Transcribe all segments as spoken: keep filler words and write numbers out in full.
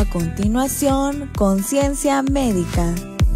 continuación, Conciencia Médica.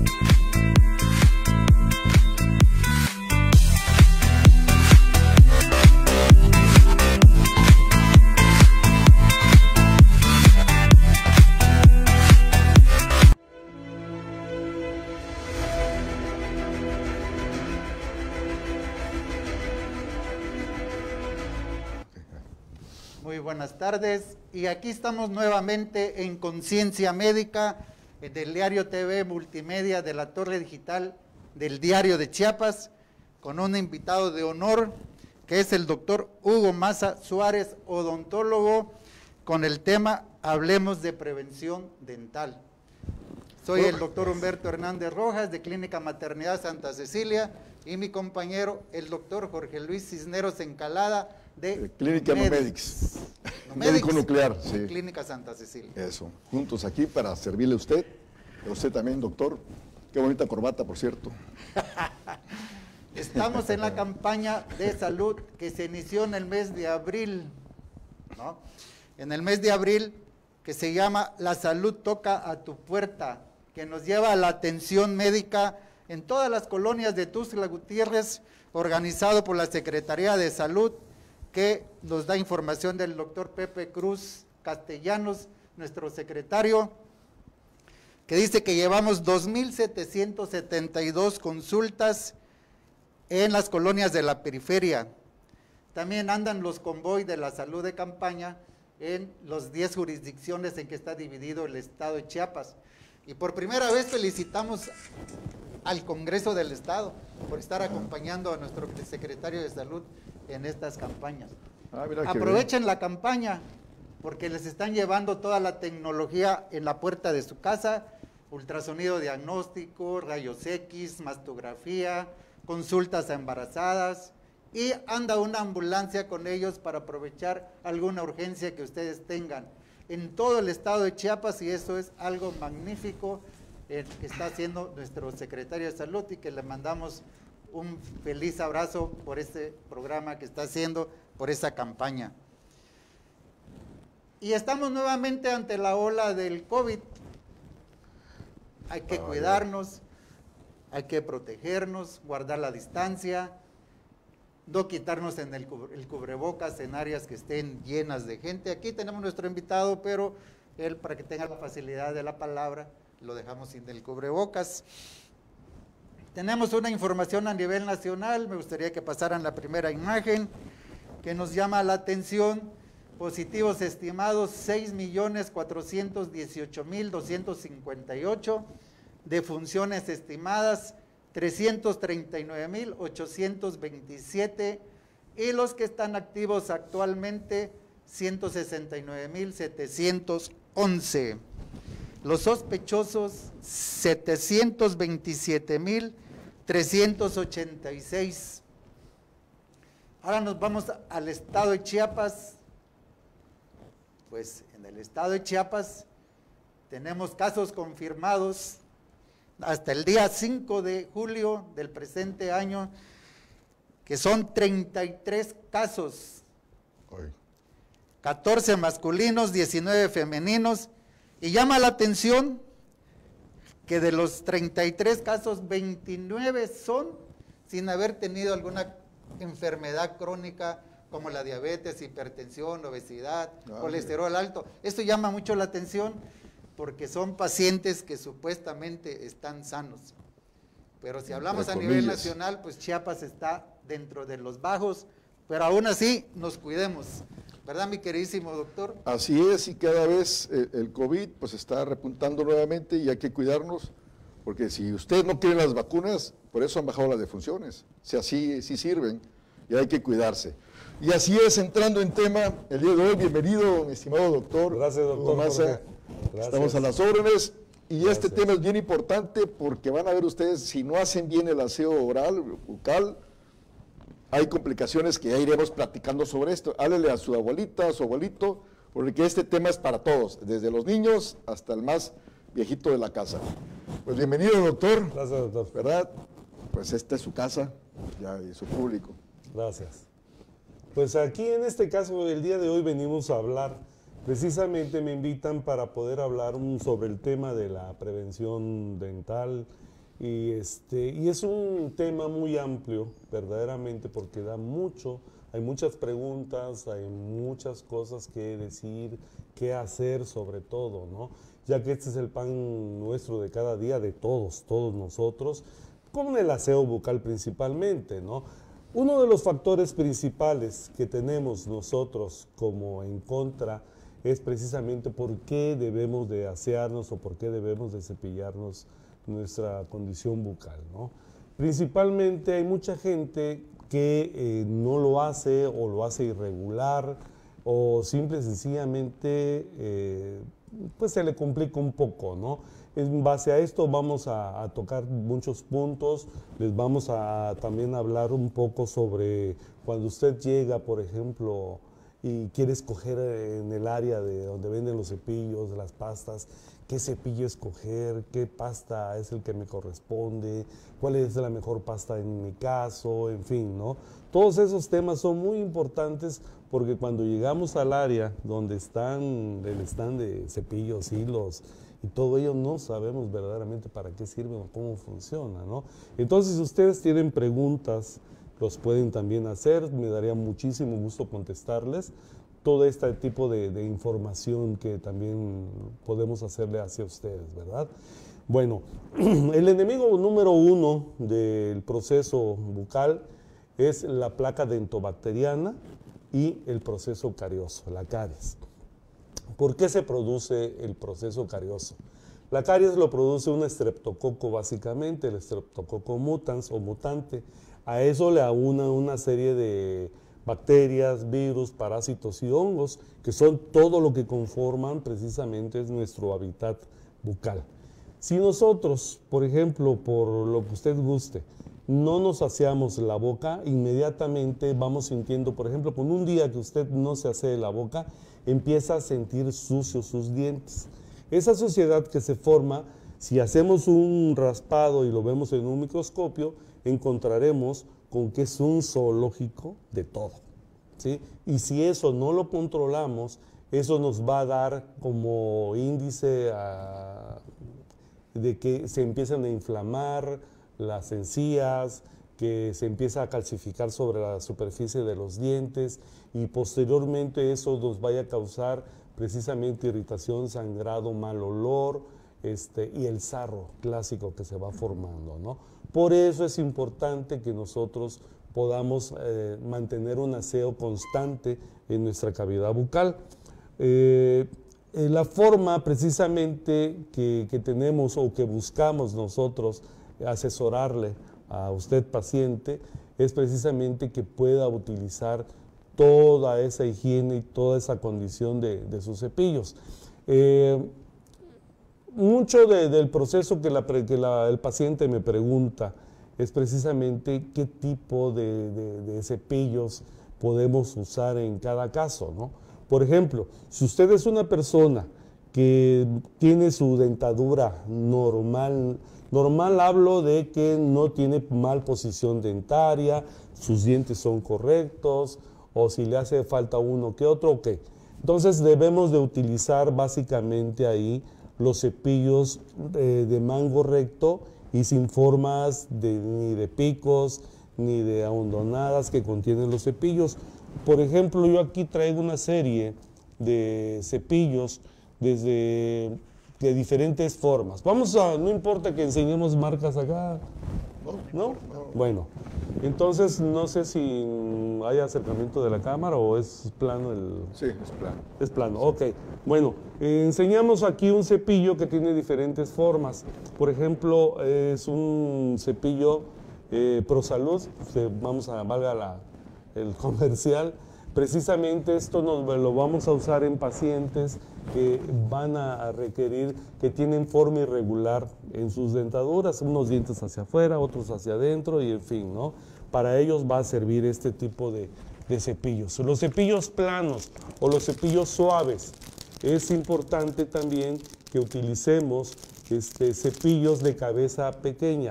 Muy buenas tardes, y aquí estamos nuevamente en Conciencia Médica, del Diario T V Multimedia de la Torre Digital del Diario de Chiapas, con un invitado de honor, que es el doctor Hugo Maza Suárez, odontólogo, con el tema Hablemos de Prevención Dental. Soy el doctor Humberto Hernández Rojas, de Clínica Maternidad Santa Cecilia, y mi compañero, el doctor Jorge Luis Cisneros Encalada, de Clínica Nomedics, médico nuclear, sí. Clínica Santa Cecilia. Eso, juntos aquí para servirle a usted, a usted también, doctor. Qué bonita corbata, por cierto. Estamos en la campaña de salud que se inició en el mes de abril, ¿no? En el mes de abril, que se llama La Salud Toca a tu Puerta, que nos lleva a la atención médica en todas las colonias de Tuxtla Gutiérrez, organizado por la Secretaría de Salud, que nos da información del doctor Pepe Cruz Castellanos, nuestro secretario, que dice que llevamos dos mil setecientas setenta y dos consultas en las colonias de la periferia. También andan los convoy de la salud de campaña en las diez jurisdicciones en que está dividido el estado de Chiapas. Y por primera vez felicitamos al Congreso del Estado por estar acompañando a nuestro secretario de Salud en estas campañas. Ah, aprovechen la campaña, porque les están llevando toda la tecnología en la puerta de su casa: ultrasonido diagnóstico, rayos X, mastografía, consultas a embarazadas, y anda una ambulancia con ellos para aprovechar alguna urgencia que ustedes tengan en todo el estado de Chiapas, y eso es algo magnífico eh, que está haciendo nuestro secretario de Salud, y que le mandamos un feliz abrazo por este programa que está haciendo, por esa campaña. Y estamos nuevamente ante la ola del COVID. Hay que oh, cuidarnos, yeah. hay que protegernos, guardar la distancia, no quitarnos en el, el cubrebocas en áreas que estén llenas de gente. Aquí tenemos nuestro invitado, pero él, para que tenga la facilidad de la palabra, lo dejamos sin el cubrebocas. Tenemos una información a nivel nacional. Me gustaría que pasaran la primera imagen, que nos llama la atención. Positivos estimados seis millones cuatrocientos dieciocho mil doscientos cincuenta y ocho, defunciones estimadas trescientos treinta y nueve mil ochocientos veintisiete, y los que están activos actualmente ciento sesenta y nueve mil setecientos once. Los sospechosos setecientos veintisiete mil trescientos ochenta y seis. Ahora nos vamos al estado de Chiapas. Pues en el estado de Chiapas tenemos casos confirmados hasta el día cinco de julio del presente año, que son treinta y tres casos, catorce masculinos, diecinueve femeninos, y llama la atención que de los treinta y tres casos, veintinueve son sin haber tenido alguna enfermedad crónica como la diabetes, hipertensión, obesidad, ah, colesterol bien. alto. Esto llama mucho la atención porque son pacientes que supuestamente están sanos. Pero si hablamos a nivel nacional, pues Chiapas está dentro de los bajos, pero aún así nos cuidemos. ¿Verdad, mi queridísimo doctor? Así es, y cada vez el, el COVID pues está repuntando nuevamente, y hay que cuidarnos, porque si usted no quiere las vacunas, por eso han bajado las defunciones. O sea, sí, sí sirven, y hay que cuidarse. Y así es, entrando en tema, el día de hoy, bienvenido, mi estimado doctor. Gracias, doctor Maza. Estamos a las órdenes, y Gracias. Este tema es bien importante, porque van a ver ustedes, si no hacen bien el aseo oral, bucal, hay complicaciones que ya iremos platicando sobre esto. Háblele a su abuelita, a su abuelito, porque este tema es para todos, desde los niños hasta el más viejito de la casa. Pues bienvenido, doctor. Gracias, doctor. ¿Verdad? Pues esta es su casa, ya, y su público. Gracias. Pues aquí en este caso, el día de hoy venimos a hablar Precisamente me invitan para poder hablar un, sobre el tema de la prevención dental y, este, y es un tema muy amplio, verdaderamente, porque da mucho, hay muchas preguntas, hay muchas cosas que decir, qué hacer sobre todo, ¿no? Ya que este es el pan nuestro de cada día, de todos, todos nosotros, con el aseo bucal principalmente, ¿no? Uno de los factores principales que tenemos nosotros como en contra es precisamente por qué debemos de asearnos o por qué debemos de cepillarnos nuestra condición bucal, ¿no? Principalmente hay mucha gente que eh, no lo hace o lo hace irregular o simple y sencillamente eh, pues se le complica un poco, ¿no? En base a esto vamos a, a tocar muchos puntos, les vamos a también hablar un poco sobre cuando usted llega, por ejemplo, y quiere escoger en el área de donde venden los cepillos, las pastas, qué cepillo escoger, qué pasta es el que me corresponde, cuál es la mejor pasta en mi caso, en fin, ¿no? Todos esos temas son muy importantes porque cuando llegamos al área donde están el stand de cepillos, hilos y todo ello, no sabemos verdaderamente para qué sirve o cómo funciona, ¿no? Entonces, si ustedes tienen preguntas, los pueden también hacer, me daría muchísimo gusto contestarles todo este tipo de, de información que también podemos hacerle hacia ustedes, ¿verdad? Bueno, el enemigo número uno del proceso bucal es la placa dentobacteriana y el proceso carioso, la caries. ¿Por qué se produce el proceso carioso? La caries lo produce un estreptococo básicamente, el estreptococo mutans o mutante. A eso le aúna una serie de bacterias, virus, parásitos y hongos, que son todo lo que conforman precisamente es nuestro hábitat bucal. Si nosotros, por ejemplo, por lo que usted guste, no nos aseamos la boca, inmediatamente vamos sintiendo, por ejemplo, con un día que usted no se asee la boca, empieza a sentir sucios sus dientes. Esa suciedad que se forma, si hacemos un raspado y lo vemos en un microscopio, encontraremos con que es un zoológico de todo, ¿sí? Y si eso no lo controlamos, eso nos va a dar como índice a, de que se empiezan a inflamar las encías, que se empieza a calcificar sobre la superficie de los dientes y posteriormente eso nos vaya a causar precisamente irritación, sangrado, mal olor este, y el sarro clásico que se va formando, ¿no? Por eso es importante que nosotros podamos eh, mantener un aseo constante en nuestra cavidad bucal. Eh, eh, la forma precisamente que, que tenemos o que buscamos nosotros asesorarle a usted paciente es precisamente que pueda utilizar toda esa higiene y toda esa condición de, de sus cepillos. Eh, mucho de, del proceso que, la, que la, el paciente me pregunta es precisamente qué tipo de, de, de cepillos podemos usar en cada caso, ¿no? Por ejemplo, si usted es una persona que tiene su dentadura normal, normal hablo de que no tiene mal posición dentaria, sus dientes son correctos, o si le hace falta uno que otro, ok. Entonces debemos de utilizar básicamente ahí los cepillos eh, de mango recto y sin formas de, ni de picos ni de ahondonadas que contienen los cepillos. Por ejemplo, yo aquí traigo una serie de cepillos desde de diferentes formas. Vamos a, no importa que enseñemos marcas acá, ¿no? Bueno, entonces no sé si hay acercamiento de la cámara o es plano el... Sí, es plano. Es plano, ok. Bueno, eh, enseñamos aquí un cepillo que tiene diferentes formas. Por ejemplo, es un cepillo eh, ProSalud, vamos a, valga la, el comercial. Precisamente esto nos, lo vamos a usar en pacientes que van a requerir, que tienen forma irregular en sus dentaduras, unos dientes hacia afuera, otros hacia adentro y en fin, ¿no? Para ellos va a servir este tipo de, de cepillos. Los cepillos planos o los cepillos suaves, es importante también que utilicemos este, cepillos de cabeza pequeña.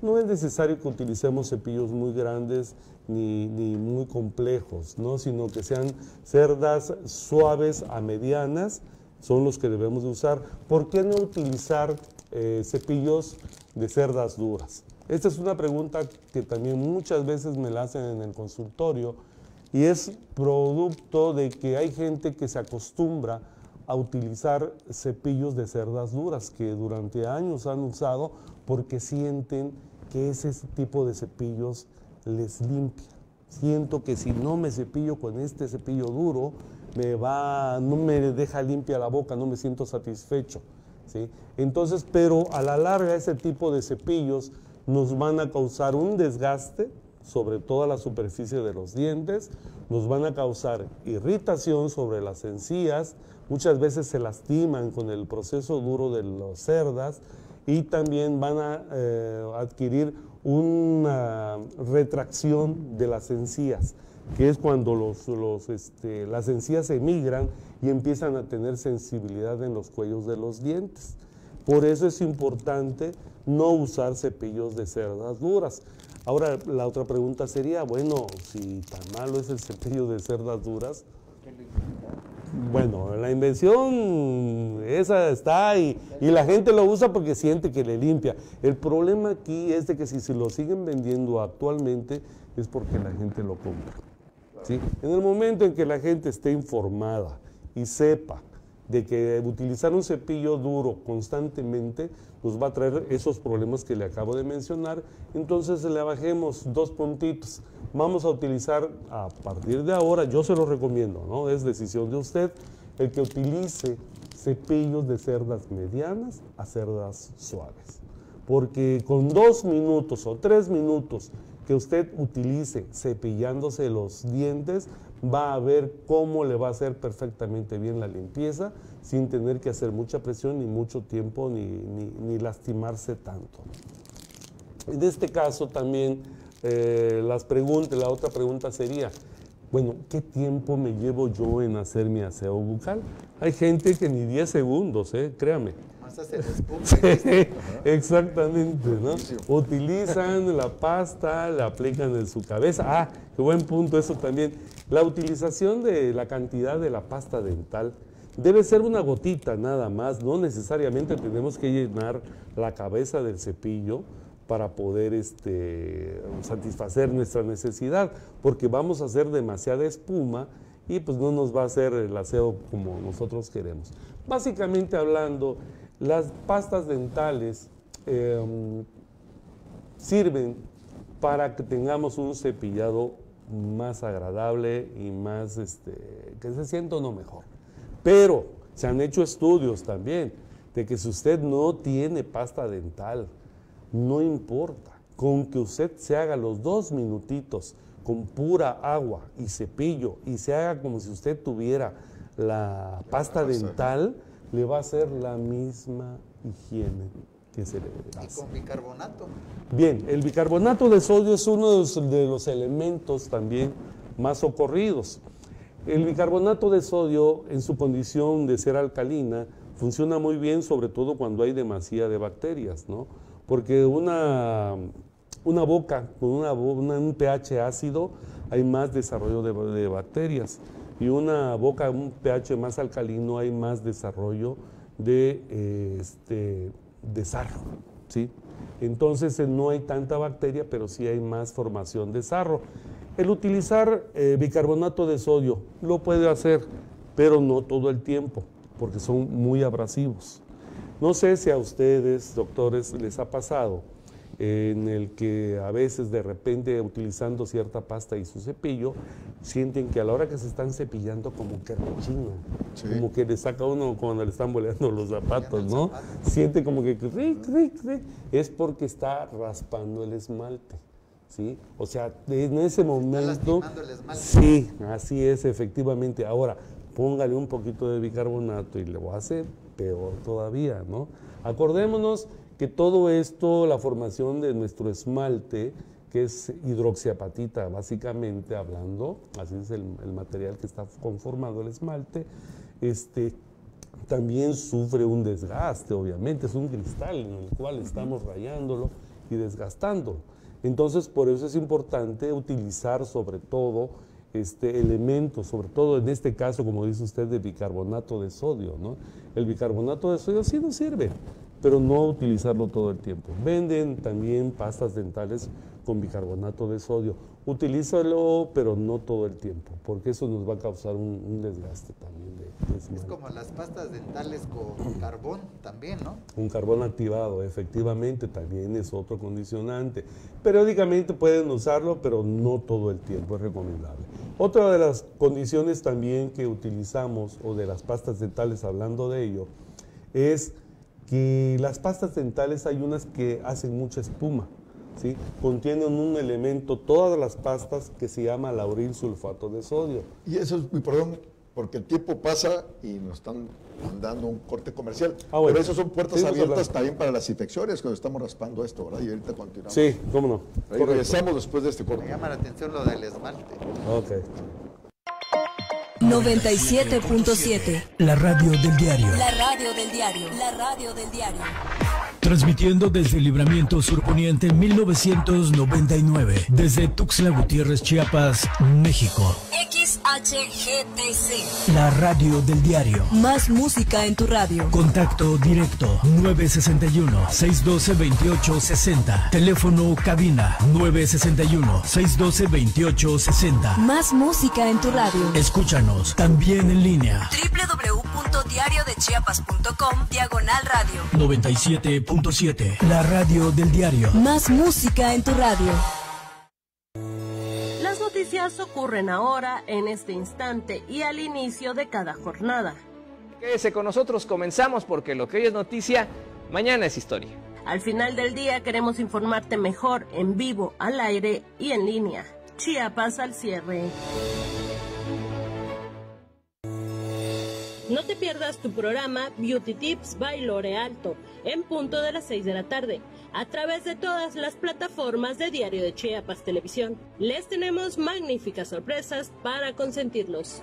no es necesario que utilicemos cepillos muy grandes ni, ni muy complejos, ¿no? Sino que sean cerdas suaves a medianas, son los que debemos de usar. ¿Por qué no utilizar eh, cepillos de cerdas duras? Esta es una pregunta que también muchas veces me la hacen en el consultorio y es producto de que hay gente que se acostumbra a utilizar cepillos de cerdas duras que durante años han usado porque sienten que ese tipo de cepillos les limpia. Siento que si no me cepillo con este cepillo duro, me va, no me deja limpia la boca, no me siento satisfecho, ¿sí? Entonces, pero a la larga ese tipo de cepillos nos van a causar un desgaste sobre toda la superficie de los dientes, nos van a causar irritación sobre las encías, muchas veces se lastiman con el proceso duro de las cerdas y también van a eh, adquirir una retracción de las encías, que es cuando los, los, este, las encías emigran y empiezan a tener sensibilidad en los cuellos de los dientes. Por eso es importante no usar cepillos de cerdas duras. Ahora, la otra pregunta sería, bueno, si tan malo es el cepillo de cerdas duras, bueno, la invención esa está y, y la gente lo usa porque siente que le limpia. El problema aquí es de que si se lo siguen vendiendo actualmente es porque la gente lo compra, ¿sí? En el momento en que la gente esté informada y sepa de que utilizar un cepillo duro constantemente nos va a traer esos problemas que le acabo de mencionar, entonces le bajemos dos puntitos. Vamos a utilizar a partir de ahora, yo se lo recomiendo, ¿no? Es decisión de usted, el que utilice cepillos de cerdas medianas a cerdas suaves. Porque con dos minutos o tres minutos que usted utilice cepillándose los dientes, va a ver cómo le va a hacer perfectamente bien la limpieza sin tener que hacer mucha presión ni mucho tiempo ni, ni, ni lastimarse tanto. En este caso también eh, las preguntas, la otra pregunta sería, bueno, ¿qué tiempo me llevo yo en hacer mi aseo bucal? Hay gente que ni diez segundos, eh, créame. Sí, exactamente, ¿no? Utilizan la pasta, la aplican en su cabeza. Ah, qué buen punto eso también. La utilización de la cantidad de la pasta dental debe ser una gotita nada más, no necesariamente tenemos que llenar la cabeza del cepillo para poder este, satisfacer nuestra necesidad, porque vamos a hacer demasiada espuma y pues no nos va a hacer el aseo como nosotros queremos. Básicamente hablando, las pastas dentales eh, sirven para que tengamos un cepillado más agradable y más, este, que se sienta uno mejor. Pero se han hecho estudios también de que si usted no tiene pasta dental, no importa, con que usted se haga los dos minutitos con pura agua y cepillo y se haga como si usted tuviera la pasta dental, le va a hacer la misma higiene que se le hace. ¿Y con bicarbonato? Bien, el bicarbonato de sodio es uno de los, de los elementos también más socorridos. El bicarbonato de sodio, en su condición de ser alcalina, funciona muy bien, sobre todo cuando hay demasía de bacterias, ¿no? Porque una, una boca con una, una, un pH ácido hay más desarrollo de, de bacterias. Y una boca, un pH más alcalino, hay más desarrollo de, eh, este, de sarro, ¿sí? Entonces eh, no hay tanta bacteria, pero sí hay más formación de sarro. El utilizar eh, bicarbonato de sodio lo puede hacer, pero no todo el tiempo, porque son muy abrasivos. No sé si a ustedes, doctores, les ha pasado en el que a veces de repente utilizando cierta pasta y su cepillo, sienten que a la hora que se están cepillando como que rechinan, sí, como que le saca uno cuando le están boleando los zapatos, ¿no? Siente como que ric, ric, ric. Es porque está raspando el esmalte, ¿sí? O sea, en ese momento, sí, así es, efectivamente. Ahora, póngale un poquito de bicarbonato y le va a hacer peor todavía, ¿no? Acordémonos que todo esto, la formación de nuestro esmalte, que es hidroxiapatita, básicamente hablando, así es el, el material que está conformado el esmalte, este, también sufre un desgaste, obviamente, es un cristal en el cual estamos rayándolo, y seguir desgastando. Entonces, por eso es importante utilizar sobre todo este elemento, sobre todo en este caso, como dice usted, de bicarbonato de sodio, ¿no? El bicarbonato de sodio sí nos sirve, pero no utilizarlo todo el tiempo. Venden también pastas dentales con bicarbonato de sodio. Utilízalo, pero no todo el tiempo, porque eso nos va a causar un, un desgaste también. De, de Es como las pastas dentales con carbón también, ¿no? Un carbón activado, efectivamente, también es otro condicionante. Periódicamente pueden usarlo, pero no todo el tiempo, es recomendable. Otra de las condiciones también que utilizamos, o de las pastas dentales, hablando de ello, es que las pastas dentales hay unas que hacen mucha espuma, ¿sí? Contienen un elemento, todas las pastas, que se llama lauril sulfato de sodio. Y eso es, perdón, porque el tiempo pasa y nos están mandando un corte comercial. Ah, bueno. Pero eso son puertas Sí, abiertas también para las infecciones cuando estamos raspando esto, ¿verdad? Y ahorita continuamos. Sí, cómo no. Ahí regresamos después de este Me corte. llama la atención lo del esmalte. Ok. noventa y siete punto siete. La radio del diario. La radio del diario. La radio del diario. Transmitiendo desde Libramiento Surponiente mil novecientos noventa y nueve. Desde Tuxtla Gutiérrez, Chiapas, México. X H G T C. La radio del diario. Más música en tu radio. Contacto directo nueve seis uno, seis uno dos, dos ocho seis cero. Teléfono cabina nueve seis uno, seis uno dos, dos ocho seis cero. Más música en tu radio. Escúchanos también en línea. doble u doble u doble u punto diario de chiapas punto com diagonal radio. noventa y siete punto siete. La radio del diario. Más música en tu radio. Las noticias ocurren ahora, en este instante y al inicio de cada jornada. Quédese con nosotros, comenzamos porque lo que hoy es noticia, mañana es historia. Al final del día queremos informarte mejor, en vivo, al aire y en línea. Chiapas al cierre. No te pierdas tu programa Beauty Tips by Lore Alto, en punto de las seis de la tarde, a través de todas las plataformas de Diario de Chiapas Televisión. Les tenemos magníficas sorpresas para consentirlos.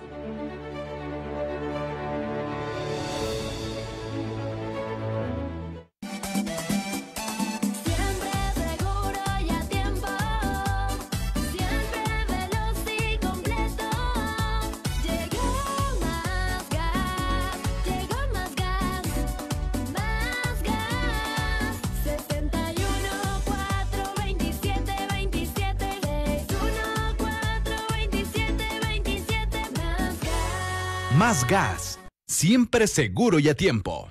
Más gas, siempre seguro y a tiempo.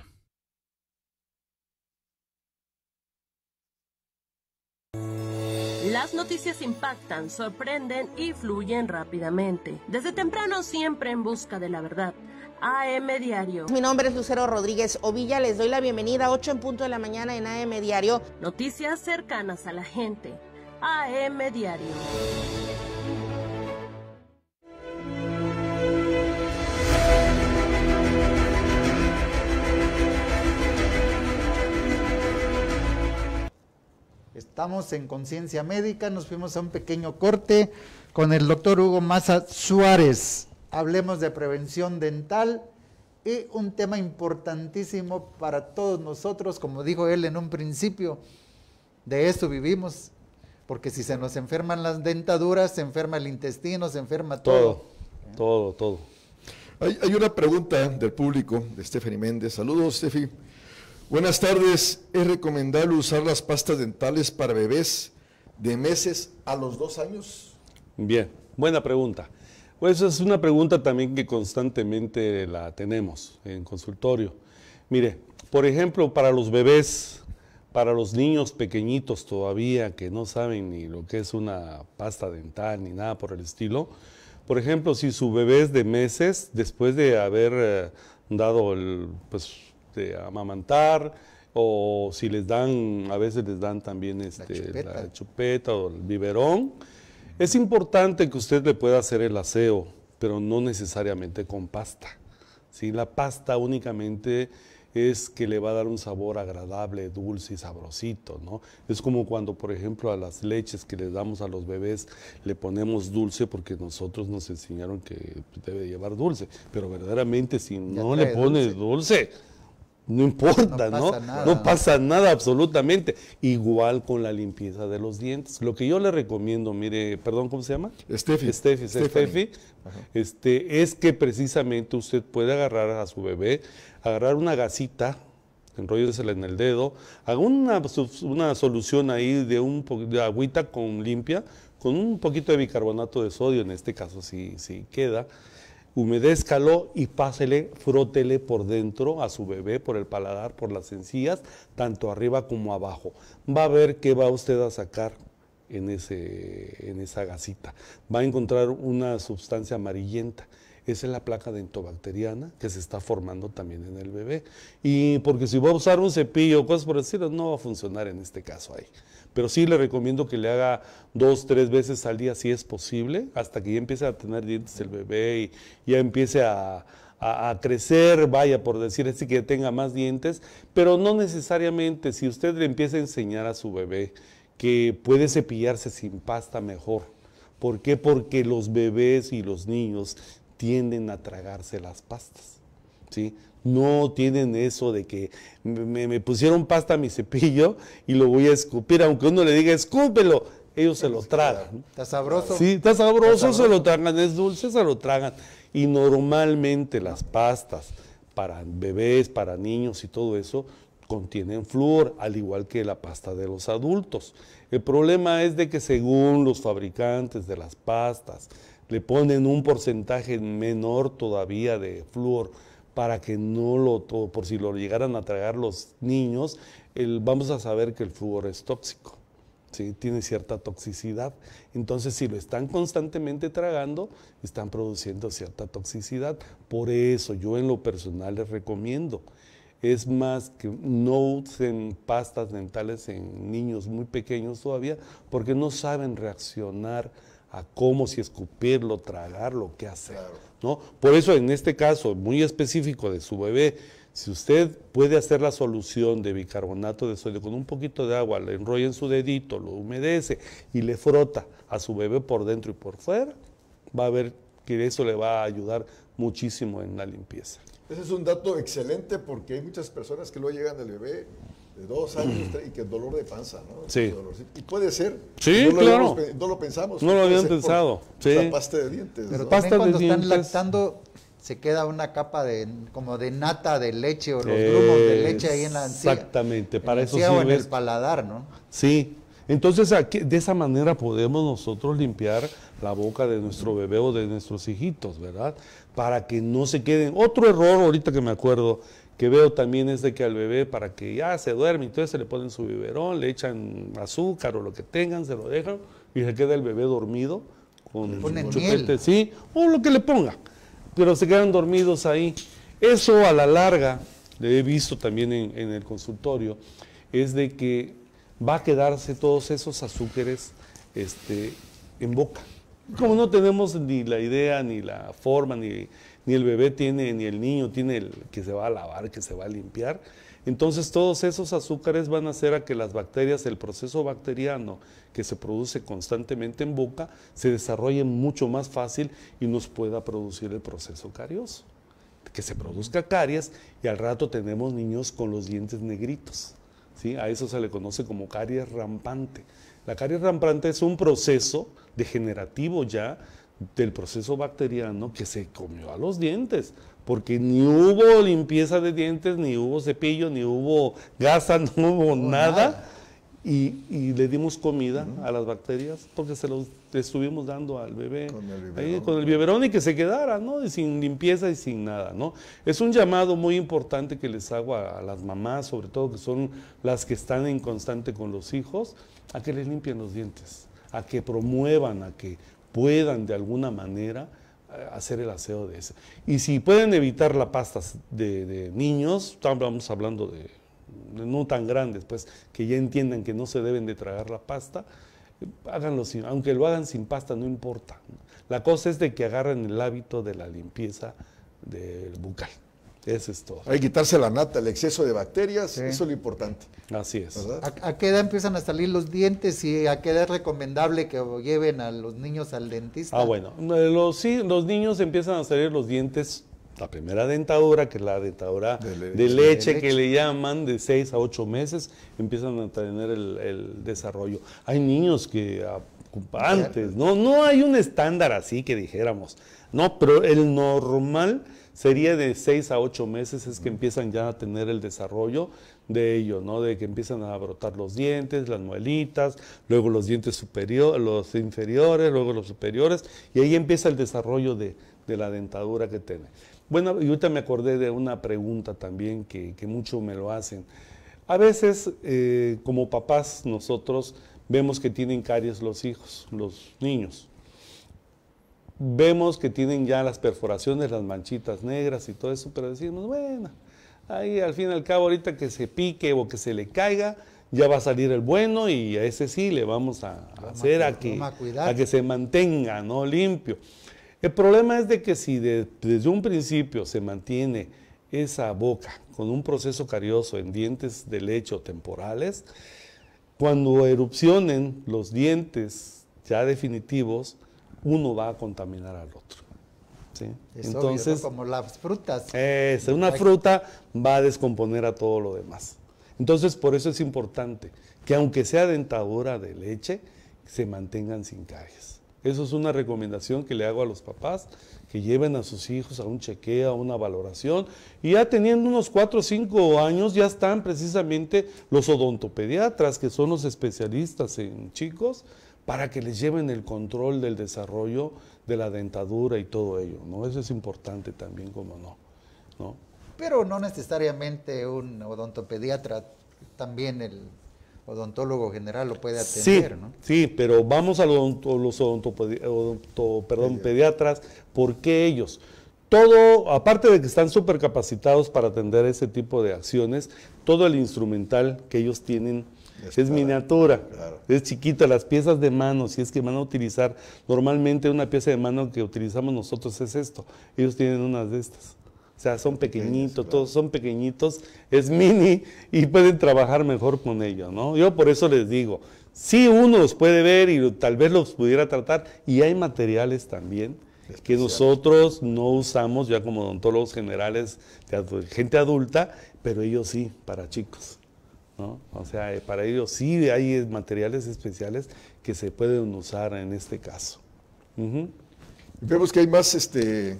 Las noticias impactan, sorprenden y fluyen rápidamente. Desde temprano siempre en busca de la verdad. A M Diario. Mi nombre es Lucero Rodríguez Ovilla, les doy la bienvenida a ocho en punto de la mañana en A M Diario. Noticias cercanas a la gente. A M Diario. Estamos en Conciencia Médica, nos fuimos a un pequeño corte con el doctor Hugo Maza Suárez. Hablemos de prevención dental y un tema importantísimo para todos nosotros, como dijo él en un principio, de eso vivimos, porque si se nos enferman las dentaduras, se enferma el intestino, se enferma todo. Todo, todo, todo. Hay, hay una pregunta del público, de Stephanie Méndez. Saludos, Steffi. Buenas tardes. ¿Es recomendable usar las pastas dentales para bebés de meses a los dos años? Bien, buena pregunta. Pues es una pregunta también que constantemente la tenemos en consultorio. Mire, por ejemplo, para los bebés, para los niños pequeñitos todavía que no saben ni lo que es una pasta dental ni nada por el estilo, por ejemplo, si su bebé es de meses, después de haber eh, dado el, pues, de amamantar, o si les dan, a veces les dan también este, La chupeta. la chupeta o el biberón, es importante que usted le pueda hacer el aseo, pero no necesariamente con pasta. ¿Sí? La pasta únicamente es que le va a dar un sabor agradable, dulce y sabrosito, ¿no? Es como cuando, por ejemplo, a las leches que les damos a los bebés le ponemos dulce porque nosotros nos enseñaron que debe llevar dulce, pero verdaderamente si no le pones dulce, no importa, no ¿no? Pasa nada. No pasa nada absolutamente. Igual con la limpieza de los dientes. Lo que yo le recomiendo, mire, perdón, ¿cómo se llama? Steffi. Steffi, Steffi, este, es que precisamente usted puede agarrar a su bebé, agarrar una gasita, enróllesela en el dedo, haga una, una solución ahí de un poquito de agüita con limpia, con un poquito de bicarbonato de sodio, en este caso si, si queda, humedézcalo y pásele, frótele por dentro a su bebé, por el paladar, por las encías, tanto arriba como abajo. Va a ver qué va usted a sacar en, ese, en esa gasita. Va a encontrar una sustancia amarillenta. Esa es la placa dentobacteriana que se está formando también en el bebé. Y porque si va a usar un cepillo o cosas por decirlo, no va a funcionar en este caso ahí. Pero sí le recomiendo que le haga dos, tres veces al día si es posible, hasta que ya empiece a tener dientes el bebé y ya empiece a, a, a crecer, vaya, por decir así, que tenga más dientes. Pero no necesariamente, si usted le empieza a enseñar a su bebé que puede cepillarse sin pasta mejor. ¿Por qué? Porque los bebés y los niños tienden a tragarse las pastas, ¿sí? No tienen eso de que me, me pusieron pasta a mi cepillo y lo voy a escupir, aunque uno le diga escúpelo, ellos se lo tragan. ¿Está sabroso? Sí, está sabroso, ¿Está sabroso? Se lo tragan, es dulce, se lo tragan. Y normalmente las pastas para bebés, para niños y todo eso, contienen flúor, al igual que la pasta de los adultos. El problema es de que según los fabricantes de las pastas, le ponen un porcentaje menor todavía de flúor para que no lo, por si lo llegaran a tragar los niños, el, vamos a saber que el flúor es tóxico, ¿sí? Tiene cierta toxicidad. Entonces, si lo están constantemente tragando, están produciendo cierta toxicidad. Por eso, yo en lo personal les recomiendo, es más que no usen pastas dentales en niños muy pequeños todavía, porque no saben reaccionar a cómo, si escupirlo, tragarlo, qué hacer, ¿no? Por eso en este caso muy específico de su bebé, si usted puede hacer la solución de bicarbonato de sodio con un poquito de agua, le enrolla en su dedito, lo humedece y le frota a su bebé por dentro y por fuera, va a ver que eso le va a ayudar muchísimo en la limpieza. Ese es un dato excelente porque hay muchas personas que luego llegan del bebé de dos años y que el dolor de panza, ¿no? Sí. Y puede ser. Sí, no claro. Lo habíamos, no lo pensamos. No lo habían pensado. Sí. La pasta de dientes. Pero ¿no? también Pasta cuando de están dientes. lactando, se queda una capa de como de nata de leche o los grumos de leche ahí en la encía. Exactamente, para en la eso encía o en sirve. el paladar, ¿no? Sí. Entonces, aquí, de esa manera podemos nosotros limpiar la boca de nuestro bebé o de nuestros hijitos, ¿verdad? Para que no se queden. Otro error, ahorita que me acuerdo, que veo también es de que al bebé, para que ya se duerme, entonces se le ponen su biberón, le echan azúcar o lo que tengan, se lo dejan y se queda el bebé dormido con ponen chupete, miel. sí, o lo que le ponga, pero se quedan dormidos ahí. Eso a la larga, le he visto también en, en el consultorio, es de que va a quedarse todos esos azúcares este, en boca. Como no tenemos ni la idea, ni la forma, ni, ni el bebé tiene, ni el niño tiene el que se va a lavar, que se va a limpiar, entonces todos esos azúcares van a hacer a que las bacterias, el proceso bacteriano que se produce constantemente en boca, se desarrolle mucho más fácil y nos pueda producir el proceso carioso. Que se produzca caries y al rato tenemos niños con los dientes negritos. ¿Sí? A eso se le conoce como caries rampante. La caries rampante es un proceso degenerativo ya del proceso bacteriano que se comió a los dientes, porque ni hubo limpieza de dientes, ni hubo cepillo, ni hubo gasa, no hubo No, nada, nada. Y, y le dimos comida uh-huh. a las bacterias porque se los estuvimos dando al bebé Con el biberón. ahí, con el biberón y que se quedara, ¿no? Y sin limpieza y sin nada, ¿no? Es un llamado muy importante que les hago a, a las mamás, sobre todo que son las que están en constante con los hijos, a que les limpien los dientes, a que promuevan, a que puedan de alguna manera eh, hacer el aseo de ese. Y si pueden evitar la pasta de, de niños, estamos hablando de no tan grandes, pues, que ya entiendan que no se deben de tragar la pasta, háganlo sin, aunque lo hagan sin pasta, no importa. La cosa es de que agarren el hábito de la limpieza del bucal. Eso es todo. Hay que quitarse la nata, el exceso de bacterias, Sí. eso es lo importante. Así es. ¿Verdad? ¿A, a qué edad empiezan a salir los dientes y a qué edad es recomendable que lleven a los niños al dentista? Ah, bueno, los, sí, los niños empiezan a salir los dientes La primera dentadura, que es la dentadura de, le de, leche, de leche, que le llaman, de seis a ocho meses, empiezan a tener el, el desarrollo. Hay niños que antes, ¿no? No hay un estándar así que dijéramos, no, pero el normal sería de seis a ocho meses es que empiezan ya a tener el desarrollo de ello, ¿no? De que empiezan a brotar los dientes, las muelitas, luego los dientes superiores, los inferiores, luego los superiores, y ahí empieza el desarrollo de, de la dentadura que tiene. Bueno, y ahorita me acordé de una pregunta también que, que mucho me lo hacen. A veces, eh, como papás, nosotros vemos que tienen caries los hijos, los niños. Vemos que tienen ya las perforaciones, las manchitas negras y todo eso, pero decimos, bueno, ahí al fin y al cabo ahorita que se pique o que se le caiga, ya va a salir el bueno y a ese sí le vamos a, a hacer a que, a, a que se mantenga, ¿no?, limpio. El problema es de que si de, desde un principio se mantiene esa boca con un proceso carioso en dientes de leche o temporales, cuando erupcionen los dientes ya definitivos, uno va a contaminar al otro. ¿Sí? Entonces, obvio, ¿no? Como las frutas. Es, una fruta va a descomponer a todo lo demás. Entonces, por eso es importante que aunque sea dentadura de leche, se mantengan sin caries. Eso es una recomendación que le hago a los papás, que lleven a sus hijos a un chequeo, a una valoración, y ya teniendo unos cuatro o cinco años ya están precisamente los odontopediatras, que son los especialistas en chicos, para que les lleven el control del desarrollo de la dentadura y todo ello, ¿no? Eso es importante también, como no, ¿no? Pero no necesariamente un odontopediatra, también el odontólogo general lo puede atender, sí, ¿no? Sí, pero vamos a los odontopedi odonto, perdón, pediatras, ¿por qué ellos? Todo, aparte de que están súper capacitados para atender ese tipo de acciones, todo el instrumental que ellos tienen es, es miniatura, claro. Es chiquita, las piezas de mano, si es que van a utilizar, normalmente una pieza de mano que utilizamos nosotros es esto, ellos tienen unas de estas. O sea, son pequeñitos, claro. Todos son pequeñitos, es mini y pueden trabajar mejor con ellos, ¿no? Yo por eso les digo, sí uno los puede ver y tal vez los pudiera tratar, y hay materiales también que nosotros no usamos ya como odontólogos generales de gente adulta, pero ellos sí, para chicos, ¿no? O sea, para ellos sí hay materiales especiales que se pueden usar en este caso. Uh-huh. Vemos que hay más, este,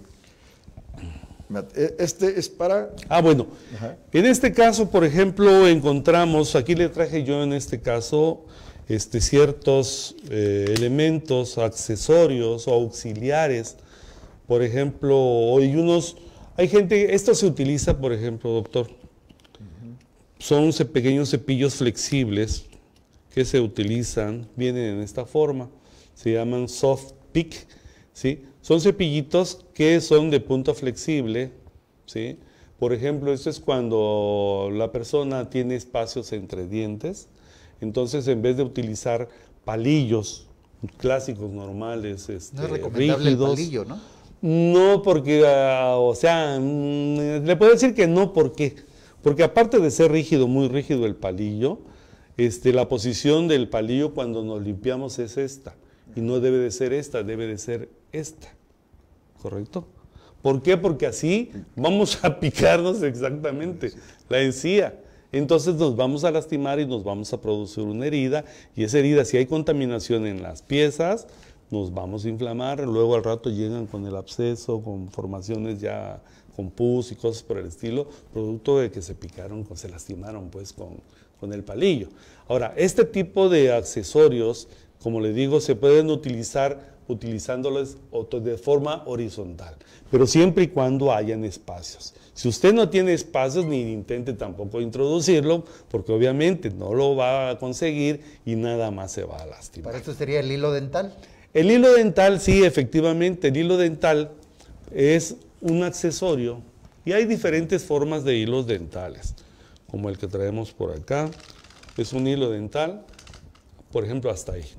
este es para... Ah, bueno, Ajá. En este caso, por ejemplo, encontramos, aquí le traje yo en este caso, este, ciertos eh, elementos, accesorios o auxiliares. Por ejemplo, hay unos, hay gente, esto se utiliza, por ejemplo, doctor, uh-huh. Son pequeños cepillos flexibles que se utilizan, vienen en esta forma, se llaman soft pick, ¿sí? Son cepillitos que son de punta flexible, ¿sí? Por ejemplo, esto es cuando la persona tiene espacios entre dientes, entonces en vez de utilizar palillos clásicos, normales, este, no es recomendable rígidos, el palillo, ¿no? No, porque, uh, o sea, mm, le puedo decir que no, ¿por qué? Porque aparte de ser rígido, muy rígido el palillo, este, la posición del palillo cuando nos limpiamos es esta, y no debe de ser esta, debe de ser esta, ¿correcto? ¿Por qué? Porque así vamos a picarnos exactamente la encía. Entonces nos vamos a lastimar y nos vamos a producir una herida, y esa herida, si hay contaminación en las piezas, nos vamos a inflamar, luego al rato llegan con el absceso, con formaciones ya con pus y cosas por el estilo, producto de que se picaron, se lastimaron pues con, con el palillo. Ahora, este tipo de accesorios, como le digo, se pueden utilizar utilizándolos de forma horizontal, pero siempre y cuando hayan espacios. Si usted no tiene espacios, ni intente tampoco introducirlo, porque obviamente no lo va a conseguir y nada más se va a lastimar. ¿Para esto sería el hilo dental? El hilo dental, sí, efectivamente, el hilo dental es un accesorio y hay diferentes formas de hilos dentales, como el que traemos por acá. Es un hilo dental, por ejemplo, hasta ahí.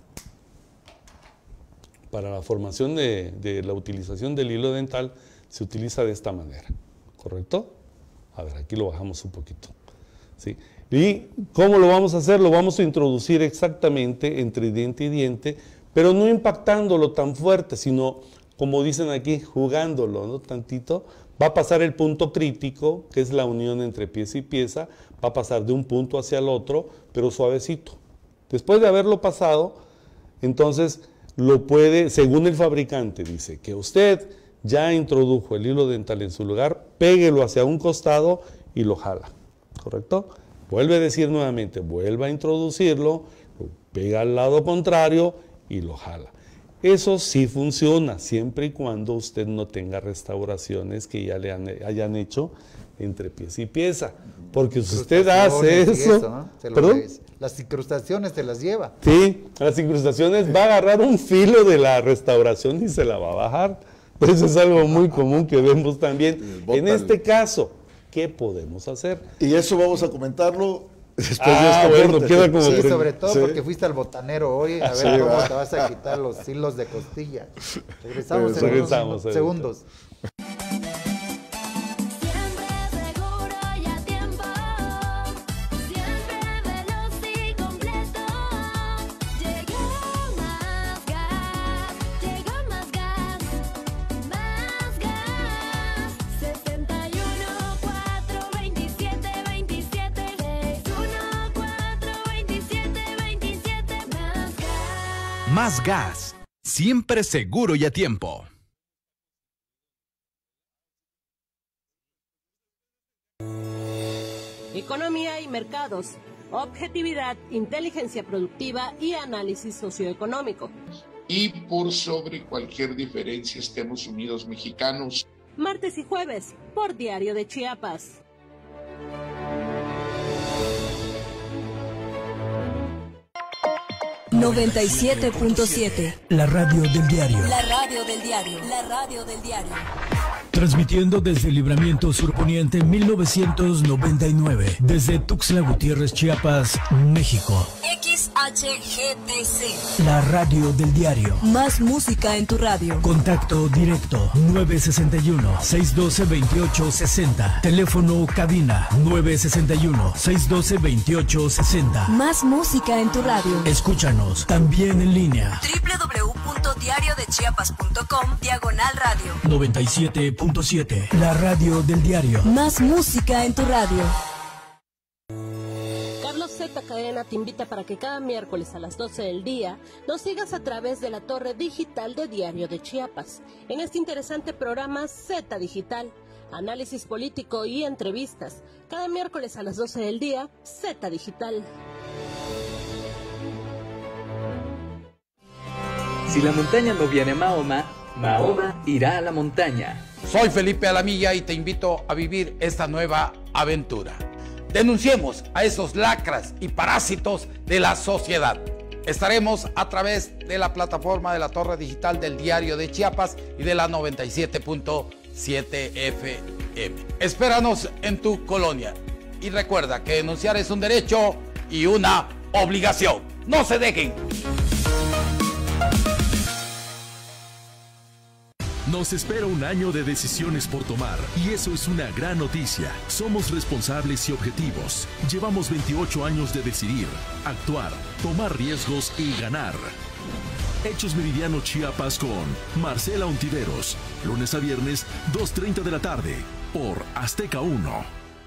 Para la formación de, de la utilización del hilo dental se utiliza de esta manera, ¿correcto? A ver, aquí lo bajamos un poquito, ¿sí? ¿Y cómo lo vamos a hacer? Lo vamos a introducir exactamente entre diente y diente, pero no impactándolo tan fuerte, sino como dicen aquí, jugándolo, ¿no? Tantito, va a pasar el punto crítico, que es la unión entre pieza y pieza, va a pasar de un punto hacia el otro, pero suavecito. Después de haberlo pasado, entonces lo puede, según el fabricante, dice que usted ya introdujo el hilo dental en su lugar, péguelo hacia un costado y lo jala, ¿correcto? Vuelve a decir nuevamente, vuelva a introducirlo, lo pega al lado contrario y lo jala. Eso sí funciona, siempre y cuando usted no tenga restauraciones que ya le han, hayan hecho entre pieza y pieza. Porque si usted hace eso... eso ¿no? ¿Perdón? Las incrustaciones se las lleva. Sí, las incrustaciones va a agarrar un filo de la restauración y se la va a bajar. Eso es algo muy común que vemos también. En este caso, ¿qué podemos hacer? Y eso vamos a comentarlo después ah, de este bueno, queda como sí, sobre todo sí. porque fuiste al botanero hoy, a ver sí, cómo va. Te vas a quitar los hilos de costilla. Regresamos en regresamos, unos segundos. Más gas, siempre seguro y a tiempo. Economía y mercados, objetividad, inteligencia productiva y análisis socioeconómico. Y por sobre cualquier diferencia estemos unidos mexicanos. Martes y jueves, por Diario de Chiapas. noventa y siete punto siete. La radio del diario. La radio del diario. La radio del diario. Transmitiendo desde Libramiento Surponiente mil novecientos noventa y nueve. Desde Tuxtla Gutiérrez, Chiapas, México. X H G T C. La radio del diario. Más música en tu radio. Contacto directo nueve sesenta y uno, seiscientos doce, veintiocho sesenta. Teléfono cabina nueve sesenta y uno, seiscientos doce, veintiocho sesenta. Más música en tu radio. Escúchanos también en línea. doble u doble u doble u punto diario de chiapas punto com diagonal radio. noventa y siete punto siete. La radio del diario. Más música en tu radio. Carlos Z Cadena te invita para que cada miércoles a las doce del día nos sigas a través de la torre digital de Diario de Chiapas. En este interesante programa Z Digital, análisis político y entrevistas. Cada miércoles a las doce del día, Z Digital. Si la montaña no viene a Mahoma, Mahoma irá a la montaña. Soy Felipe Alamilla y te invito a vivir esta nueva aventura. Denunciemos a esos lacras y parásitos de la sociedad. Estaremos a través de la plataforma de la Torre Digital del Diario de Chiapas y de la noventa y siete punto siete F M. Espéranos en tu colonia. Y recuerda que denunciar es un derecho y una obligación. ¡No se dejen! Nos espera un año de decisiones por tomar y eso es una gran noticia. Somos responsables y objetivos. Llevamos veintiocho años de decidir, actuar, tomar riesgos y ganar. Hechos Meridiano Chiapas con Marcela Ontiveros. Lunes a viernes, dos treinta de la tarde, por Azteca uno.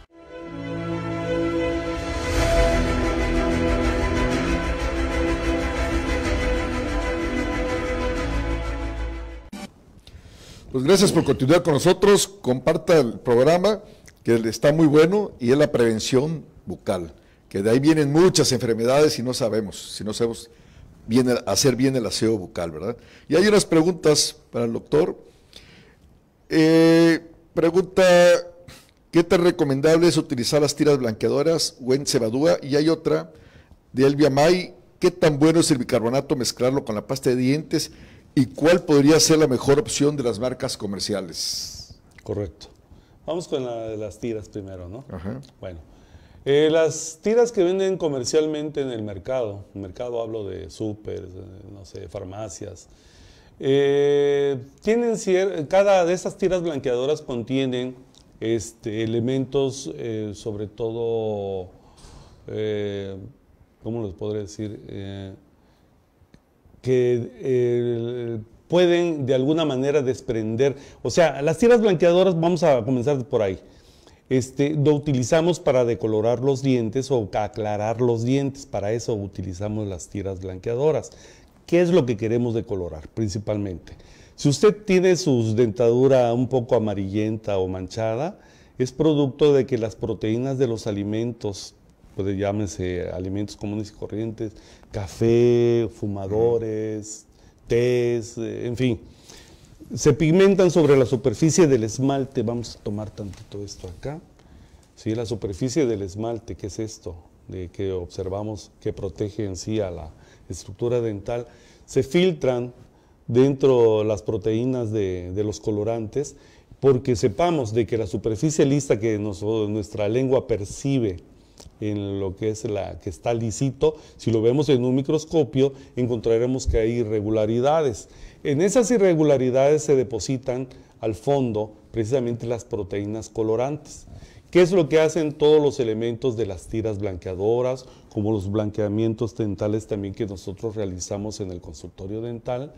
Pues gracias por continuar con nosotros. Comparta el programa, que está muy bueno, y es la prevención bucal, que de ahí vienen muchas enfermedades y no sabemos, si no sabemos bien, hacer bien el aseo bucal, ¿verdad? Y hay unas preguntas para el doctor. Eh, pregunta, ¿qué tan recomendable es utilizar las tiras blanqueadoras o en cebadúa? Y hay otra de Elvia May, ¿qué tan bueno es el bicarbonato mezclarlo con la pasta de dientes? ¿Y cuál podría ser la mejor opción de las marcas comerciales? Correcto. Vamos con la de las tiras primero, ¿no? Ajá. Bueno, eh, las tiras que venden comercialmente en el mercado, en el mercado hablo de súper, no sé, farmacias, eh, tienen cier- cada de esas tiras blanqueadoras contienen este, elementos, eh, sobre todo, eh, ¿cómo les podré decir? Eh, que eh, pueden de alguna manera desprender, o sea, las tiras blanqueadoras, vamos a comenzar por ahí, este, lo utilizamos para decolorar los dientes o aclarar los dientes, para eso utilizamos las tiras blanqueadoras. ¿Qué es lo que queremos decolorar principalmente? Si usted tiene su dentadura un poco amarillenta o manchada, es producto de que las proteínas de los alimentos, pues llámese alimentos comunes y corrientes, café, fumadores, tés, en fin, se pigmentan sobre la superficie del esmalte. Vamos a tomar tantito esto acá. Sí, la superficie del esmalte, ¿qué es esto? De que observamos que protege en sí a la estructura dental. Se filtran dentro las proteínas de, de los colorantes, porque sepamos de que la superficie lisa que nos, nuestra lengua percibe en lo que es la que está lisito, si lo vemos en un microscopio, encontraremos que hay irregularidades. En esas irregularidades se depositan al fondo precisamente las proteínas colorantes. ¿Qué es lo que hacen todos los elementos de las tiras blanqueadoras, como los blanqueamientos dentales también que nosotros realizamos en el consultorio dental?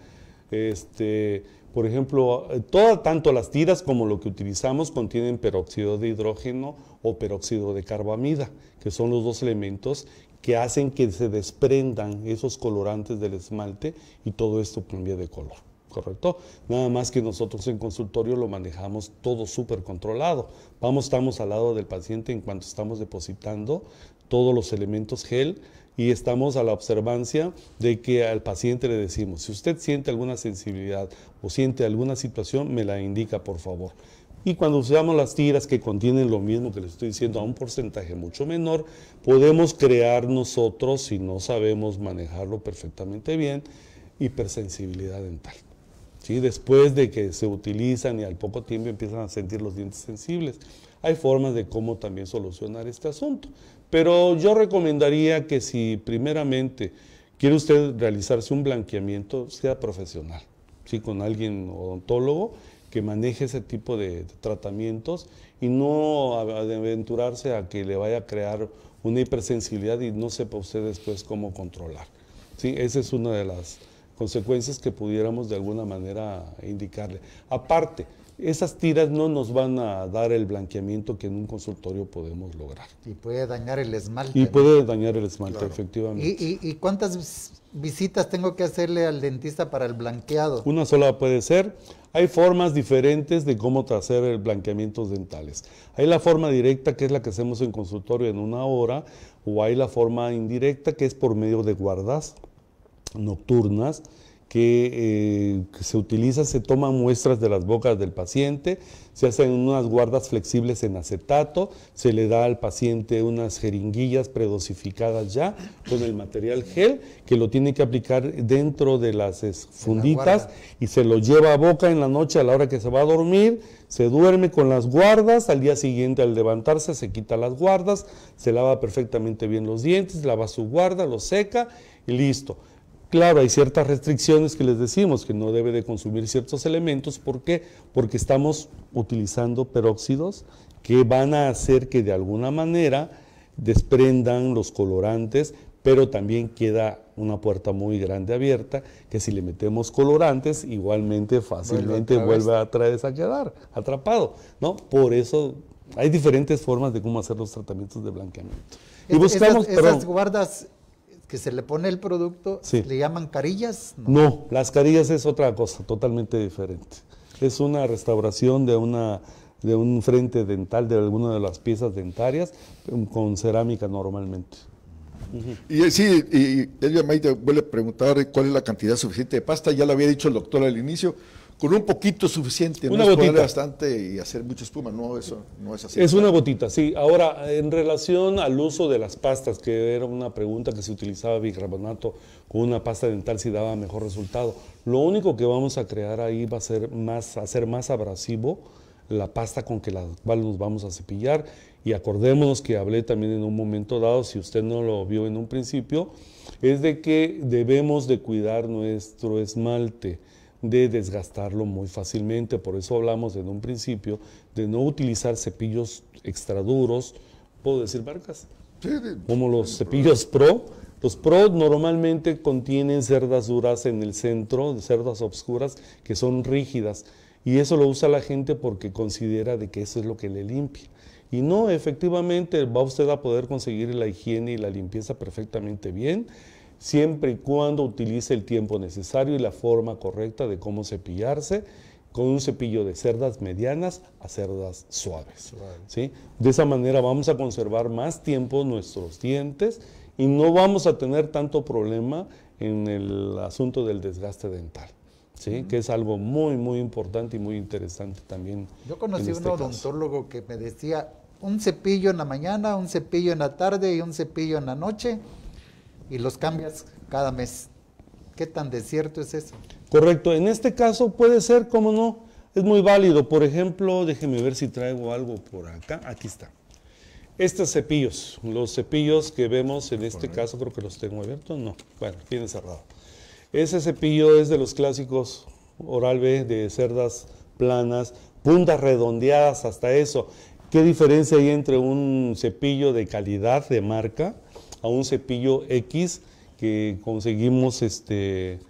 Este, por ejemplo, toda, tanto las tiras como lo que utilizamos contienen peróxido de hidrógeno o peróxido de carbamida, que son los dos elementos que hacen que se desprendan esos colorantes del esmalte y todo esto cambia de color, ¿correcto? Nada más que nosotros en consultorio lo manejamos todo súper controlado. Vamos, estamos al lado del paciente en cuanto estamos depositando todos los elementos gel y estamos a la observancia de que al paciente le decimos, si usted siente alguna sensibilidad o siente alguna situación, me la indica por favor. Y cuando usamos las tiras que contienen lo mismo que les estoy diciendo a un porcentaje mucho menor, podemos crear nosotros, si no sabemos manejarlo perfectamente bien, hipersensibilidad dental. ¿Sí? Después de que se utilizan y al poco tiempo empiezan a sentir los dientes sensibles. Hay formas de cómo también solucionar este asunto. Pero yo recomendaría que si primeramente quiere usted realizarse un blanqueamiento, sea profesional, ¿sí? Con alguien odontólogo que maneje ese tipo de, de tratamientos y no aventurarse a que le vaya a crear una hipersensibilidad y no sepa usted después cómo controlar. ¿Sí? Esa es una de las consecuencias que pudiéramos de alguna manera indicarle. Aparte, esas tiras no nos van a dar el blanqueamiento que en un consultorio podemos lograr. Y puede dañar el esmalte. Y puede dañar el esmalte, claro. Efectivamente. ¿Y, y, ¿Y cuántas visitas tengo que hacerle al dentista para el blanqueado? Una sola puede ser. Hay formas diferentes de cómo hacer el blanqueamientos dentales. Hay la forma directa, que es la que hacemos en consultorio en una hora, o hay la forma indirecta, que es por medio de guardas nocturnas, que, eh, que se utiliza, se toman muestras de las bocas del paciente, se hacen unas guardas flexibles en acetato, se le da al paciente unas jeringuillas predosificadas ya con el material gel, que lo tiene que aplicar dentro de las funditas y se lo lleva a boca en la noche a la hora que se va a dormir, se duerme con las guardas, al día siguiente al levantarse se quita las guardas, se lava perfectamente bien los dientes, lava su guarda, lo seca y listo. Claro, hay ciertas restricciones que les decimos, que no debe de consumir ciertos elementos. ¿Por qué? Porque estamos utilizando peróxidos que van a hacer que de alguna manera desprendan los colorantes, pero también queda una puerta muy grande abierta, que si le metemos colorantes, igualmente fácilmente vuelve, vuelve a traer a quedar atrapado, ¿no? Por eso hay diferentes formas de cómo hacer los tratamientos de blanqueamiento. Y buscamos, esas, esas guardas que se le pone el producto, sí. ¿Le llaman carillas? No. no, las carillas es otra cosa, totalmente diferente. Es una restauración de, una, de un frente dental, de alguna de las piezas dentarias, con cerámica normalmente. Uh-huh. Y sí, y Elvia Maite vuelve a preguntar cuál es la cantidad suficiente de pasta, ya lo había dicho el doctor al inicio, con un poquito es suficiente, una no es gotita. ponerle bastante y hacer mucha espuma, no, eso no es así. Es una gotita, sí. Ahora, en relación al uso de las pastas, que era una pregunta que se utilizaba bicarbonato con una pasta dental si daba mejor resultado, lo único que vamos a crear ahí va a ser más, hacer más abrasivo la pasta con que la cual nos vamos a cepillar. Y acordémonos que hablé también en un momento dado, si usted no lo vio en un principio, es de que debemos de cuidar nuestro esmalte, de desgastarlo muy fácilmente. Por eso hablamos en un principio de no utilizar cepillos extra duros, puedo decir marcas, sí, como los cepillos Pro, Los Pro normalmente contienen cerdas duras en el centro, cerdas oscuras que son rígidas, y eso lo usa la gente porque considera de que eso es lo que le limpia. Y no, efectivamente va usted a poder conseguir la higiene y la limpieza perfectamente bien, siempre y cuando utilice el tiempo necesario y la forma correcta de cómo cepillarse, con un cepillo de cerdas medianas a cerdas suaves. ¿Sí? De esa manera vamos a conservar más tiempo nuestros dientes y no vamos a tener tanto problema en el asunto del desgaste dental, ¿sí? Uh-huh. Que es algo muy, muy importante y muy interesante también. Yo conocí en este un odontólogo caso. que me decía un cepillo en la mañana, un cepillo en la tarde y un cepillo en la noche, y los cambias cada mes. ¿Qué tan desierto es eso? Correcto, en este caso puede ser, como no, es muy válido. Por ejemplo, déjeme ver si traigo algo por acá, aquí está. Estos cepillos, los cepillos que vemos en este caso, creo que los tengo abiertos, no, bueno, tiene cerrado. Ese cepillo es de los clásicos Oral-B de cerdas planas, puntas redondeadas, hasta eso. ¿Qué diferencia hay entre un cepillo de calidad, de marca, a un cepillo X que conseguimos este,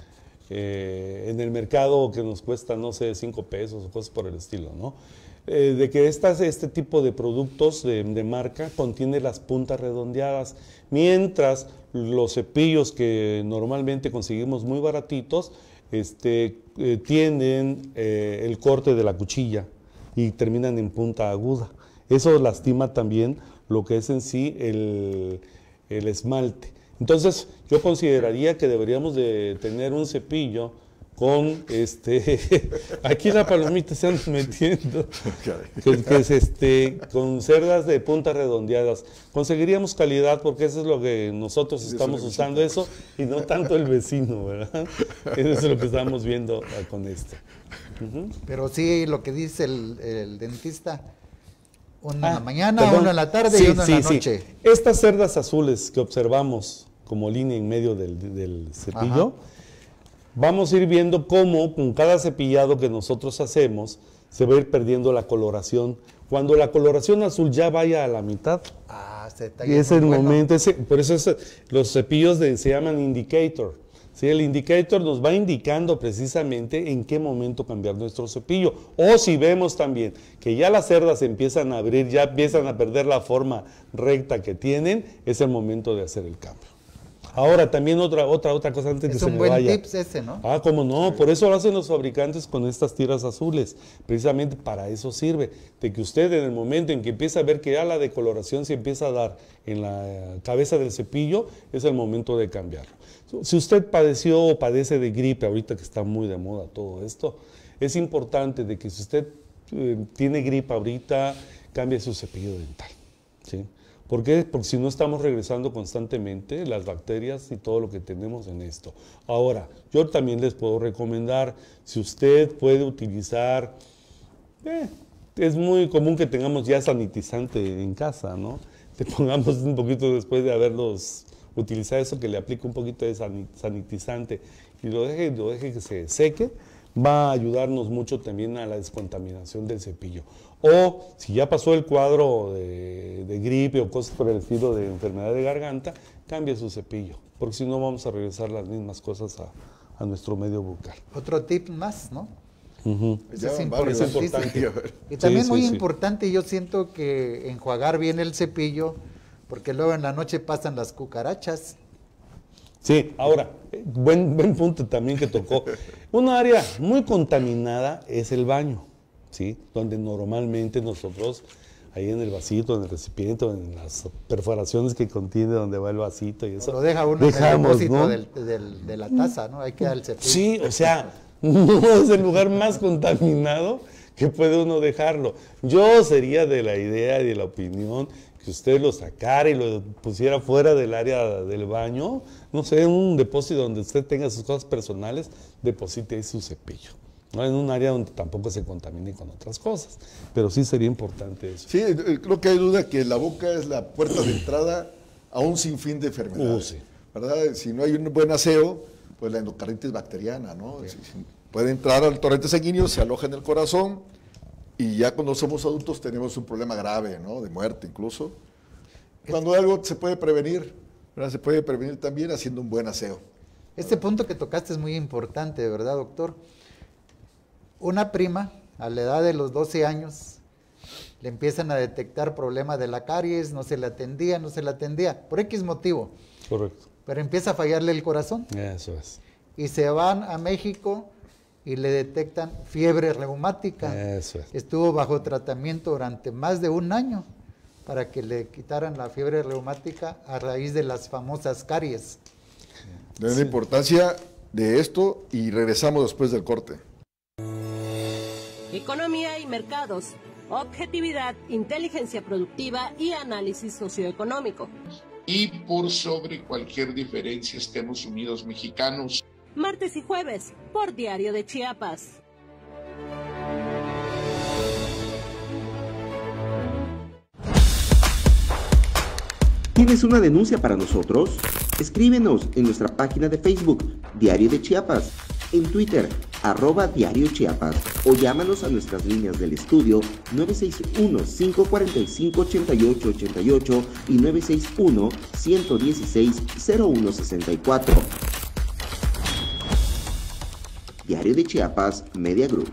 eh, en el mercado que nos cuesta, no sé, cinco pesos o cosas por el estilo, ¿no? Eh, de que estas, este tipo de productos de, de marca contiene las puntas redondeadas, mientras los cepillos que normalmente conseguimos muy baratitos este, eh, tienen eh, el corte de la cuchilla y terminan en punta aguda. Eso lastima también lo que es en sí el, el esmalte. Entonces, yo consideraría que deberíamos de tener un cepillo con, este, aquí la palomita se anda metiendo, que, que es este, con cerdas de puntas redondeadas. Conseguiríamos calidad porque eso es lo que nosotros estamos usando eso y no tanto el vecino, ¿verdad? Eso es lo que estamos viendo con esto. Uh-huh. Pero sí, lo que dice el, el dentista, uno ah, en la mañana, perdón. uno en la tarde sí, y uno sí, en la sí. noche. Estas cerdas azules que observamos como línea en medio del, del cepillo, ajá, vamos a ir viendo cómo con cada cepillado que nosotros hacemos se va a ir perdiendo la coloración. Cuando la coloración azul ya vaya a la mitad, ah, se está y es el bueno. momento, ese, por eso es, los cepillos de, se llaman indicator. ¿Sí? El indicator nos va indicando precisamente en qué momento cambiar nuestro cepillo. O si vemos también que ya las cerdas empiezan a abrir, ya empiezan a perder la forma recta que tienen, es el momento de hacer el cambio. Ahora, también otra otra otra cosa antes es que se me vaya. Es un vaya. buen tips ese, ¿no? Ah, cómo no, por eso lo hacen los fabricantes con estas tiras azules. Precisamente para eso sirve, de que usted en el momento en que empieza a ver que ya la decoloración se empieza a dar en la cabeza del cepillo, es el momento de cambiarlo. Si usted padeció o padece de gripe, ahorita que está muy de moda todo esto, es importante de que si usted eh, tiene gripe ahorita, cambie su cepillo dental, ¿sí? ¿Por qué? Porque si no estamos regresando constantemente las bacterias y todo lo que tenemos en esto. Ahora, yo también les puedo recomendar, si usted puede utilizar, eh, es muy común que tengamos ya sanitizante en casa, ¿no? Le pongamos un poquito después de haberlos utilizado eso, que le aplique un poquito de sanitizante y lo deje, lo deje que se seque, va a ayudarnos mucho también a la descontaminación del cepillo. O si ya pasó el cuadro de, de gripe o cosas por el estilo de enfermedad de garganta, cambie su cepillo, porque si no vamos a regresar las mismas cosas a, a nuestro medio bucal. Otro tip más, ¿no? Uh-huh. Eso es importantísimo. importante. Y también sí, muy sí, sí. importante, yo siento que enjuagar bien el cepillo, porque luego en la noche pasan las cucarachas. Sí, ahora, buen, buen punto también que tocó. Una área muy contaminada es el baño, ¿sí? Donde normalmente nosotros, ahí en el vasito, en el recipiente, en las perforaciones que contiene donde va el vasito y eso. Lo deja uno dejamos, en el depósito, ¿no? del, del, de la taza, ¿no? Ahí queda el cepillo. Sí, o sea, no es el lugar más contaminado que puede uno dejarlo. Yo sería de la idea y de la opinión que usted lo sacara y lo pusiera fuera del área del baño, no sé, en un depósito donde usted tenga sus cosas personales, deposite ahí su cepillo, ¿no? En un área donde tampoco se contamine con otras cosas, pero sí sería importante eso. Sí, creo que hay duda que la boca es la puerta de entrada a un sinfín de enfermedades, uh, sí. ¿verdad? Si no hay un buen aseo, pues la endocarditis bacteriana, ¿no? Sí. Si, puede entrar al torrente sanguíneo, se aloja en el corazón, y ya cuando somos adultos tenemos un problema grave, ¿no? De muerte incluso. Cuando algo se puede prevenir, Pero se puede prevenir también haciendo un buen aseo. Este punto que tocaste es muy importante, ¿verdad, doctor? Una prima, a la edad de los doce años, le empiezan a detectar problemas de la caries, no se le atendía, no se le atendía, por X motivo. Correcto. Pero empieza a fallarle el corazón. Eso es. Y se van a México y le detectan fiebre reumática. Eso es. Estuvo bajo tratamiento durante más de un año para que le quitaran la fiebre reumática a raíz de las famosas caries. De la importancia de esto y regresamos después del corte. Economía y mercados, objetividad, inteligencia productiva y análisis socioeconómico. Y por sobre cualquier diferencia estemos unidos mexicanos. Martes y jueves por Diario de Chiapas. ¿Tienes una denuncia para nosotros? Escríbenos en nuestra página de Facebook, Diario de Chiapas, en Twitter, arroba Diario Chiapas, o llámanos a nuestras líneas del estudio nueve seis uno, cinco cuatro cinco, ocho ocho ocho ocho y nueve seis uno, uno uno seis, cero uno seis cuatro. Diario de Chiapas Media Group.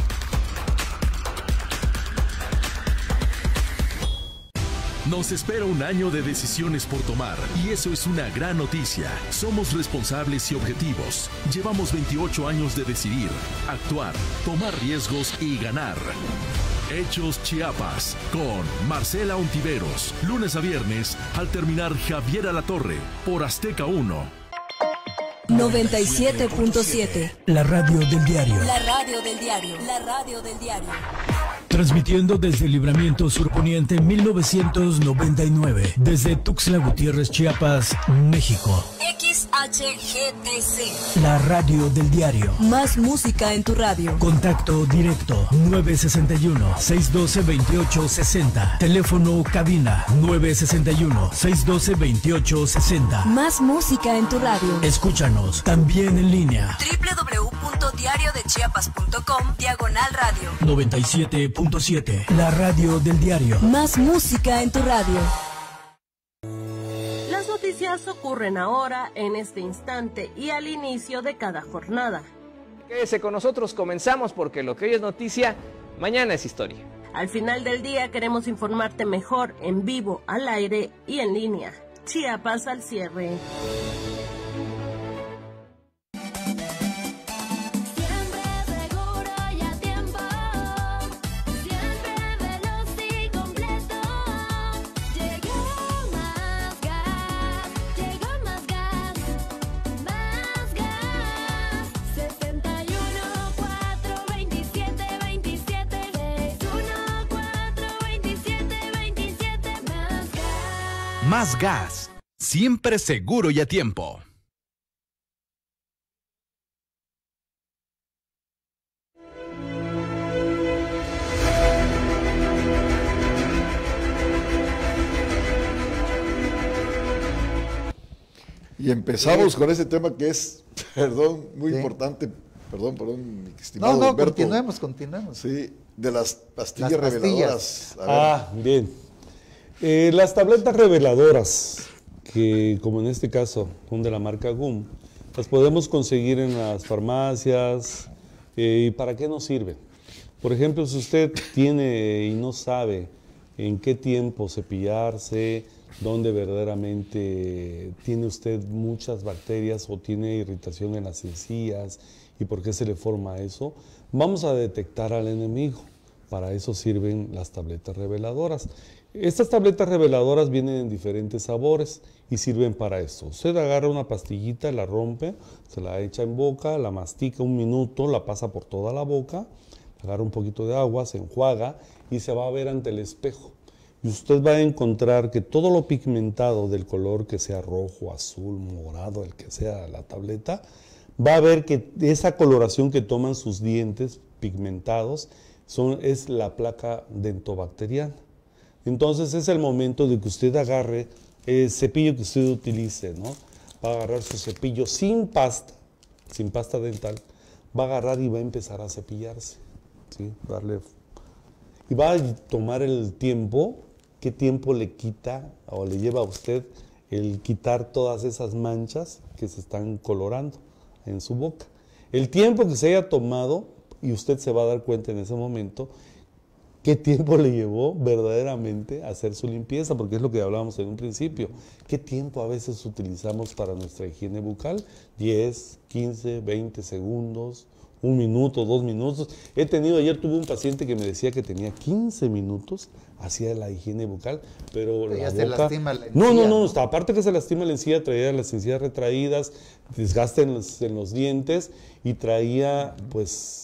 Nos espera un año de decisiones por tomar y eso es una gran noticia. Somos responsables y objetivos. Llevamos veintiocho años de decidir, actuar, tomar riesgos y ganar. Hechos Chiapas con Marcela Ontiveros. Lunes a viernes al terminar Javier Alatorre por Azteca uno. noventa y siete punto siete. La radio del diario. La radio del diario. La radio del diario. Transmitiendo desde Libramiento Surponiente mil novecientos noventa y nueve, desde Tuxtla Gutiérrez, Chiapas, México. X H G T C. La radio del diario. Más música en tu radio. Contacto directo nueve seis uno, seis uno dos, dos ocho seis cero. Teléfono cabina nueve seis uno, seis uno dos, dos ocho seis cero. Más música en tu radio. Escúchanos también en línea. doble u doble u doble u punto diario de chiapas punto com diagonal radio. noventa y siete punto siete. La radio del diario. Más música en tu radio. Las noticias ocurren ahora, en este instante y al inicio de cada jornada. Quédese con nosotros, comenzamos porque lo que hoy es noticia, mañana es historia. Al final del día queremos informarte mejor, en vivo, al aire y en línea. Chiapas al cierre. Más gas, siempre seguro y a tiempo. Y empezamos sí. con ese tema que es, perdón, muy sí. importante, perdón, perdón, mi estimado No, no, Humberto. continuemos, continuemos. Sí, de las pastillas, las pastillas. reveladoras. Ah, bien. Eh, las tabletas reveladoras, que como en este caso son de la marca G U M, las podemos conseguir en las farmacias. Eh, ¿Y para qué nos sirven? Por ejemplo, si usted tiene y no sabe en qué tiempo cepillarse, dónde verdaderamente tiene usted muchas bacterias o tiene irritación en las encías y por qué se le forma eso, vamos a detectar al enemigo. Para eso sirven las tabletas reveladoras. Estas tabletas reveladoras vienen en diferentes sabores y sirven para eso. Usted agarra una pastillita, la rompe, se la echa en boca, la mastica un minuto, la pasa por toda la boca, agarra un poquito de agua, se enjuaga y se va a ver ante el espejo. Y usted va a encontrar que todo lo pigmentado del color que sea rojo, azul, morado, el que sea la tableta, va a ver que esa coloración que toman sus dientes pigmentados son, es la placa dentobacteriana. Entonces es el momento de que usted agarre el cepillo que usted utilice, ¿no? Va a agarrar su cepillo sin pasta, sin pasta dental, va a agarrar y va a empezar a cepillarse, ¿sí? Darle, y va a tomar el tiempo, qué tiempo le quita o le lleva a usted el quitar todas esas manchas que se están colorando en su boca. El tiempo que se haya tomado, y usted se va a dar cuenta en ese momento, qué tiempo le llevó verdaderamente a hacer su limpieza, porque es lo que hablábamos en un principio. ¿Qué tiempo a veces utilizamos para nuestra higiene bucal? diez, quince, veinte segundos, un minuto, dos minutos. He tenido, ayer tuve un paciente que me decía que tenía quince minutos, hacía la higiene bucal, pero, pero la ya boca... se lastima la encía. No, no, no, no, aparte que se lastima la encía, traía las encías retraídas, desgaste en los, en los dientes y traía, pues,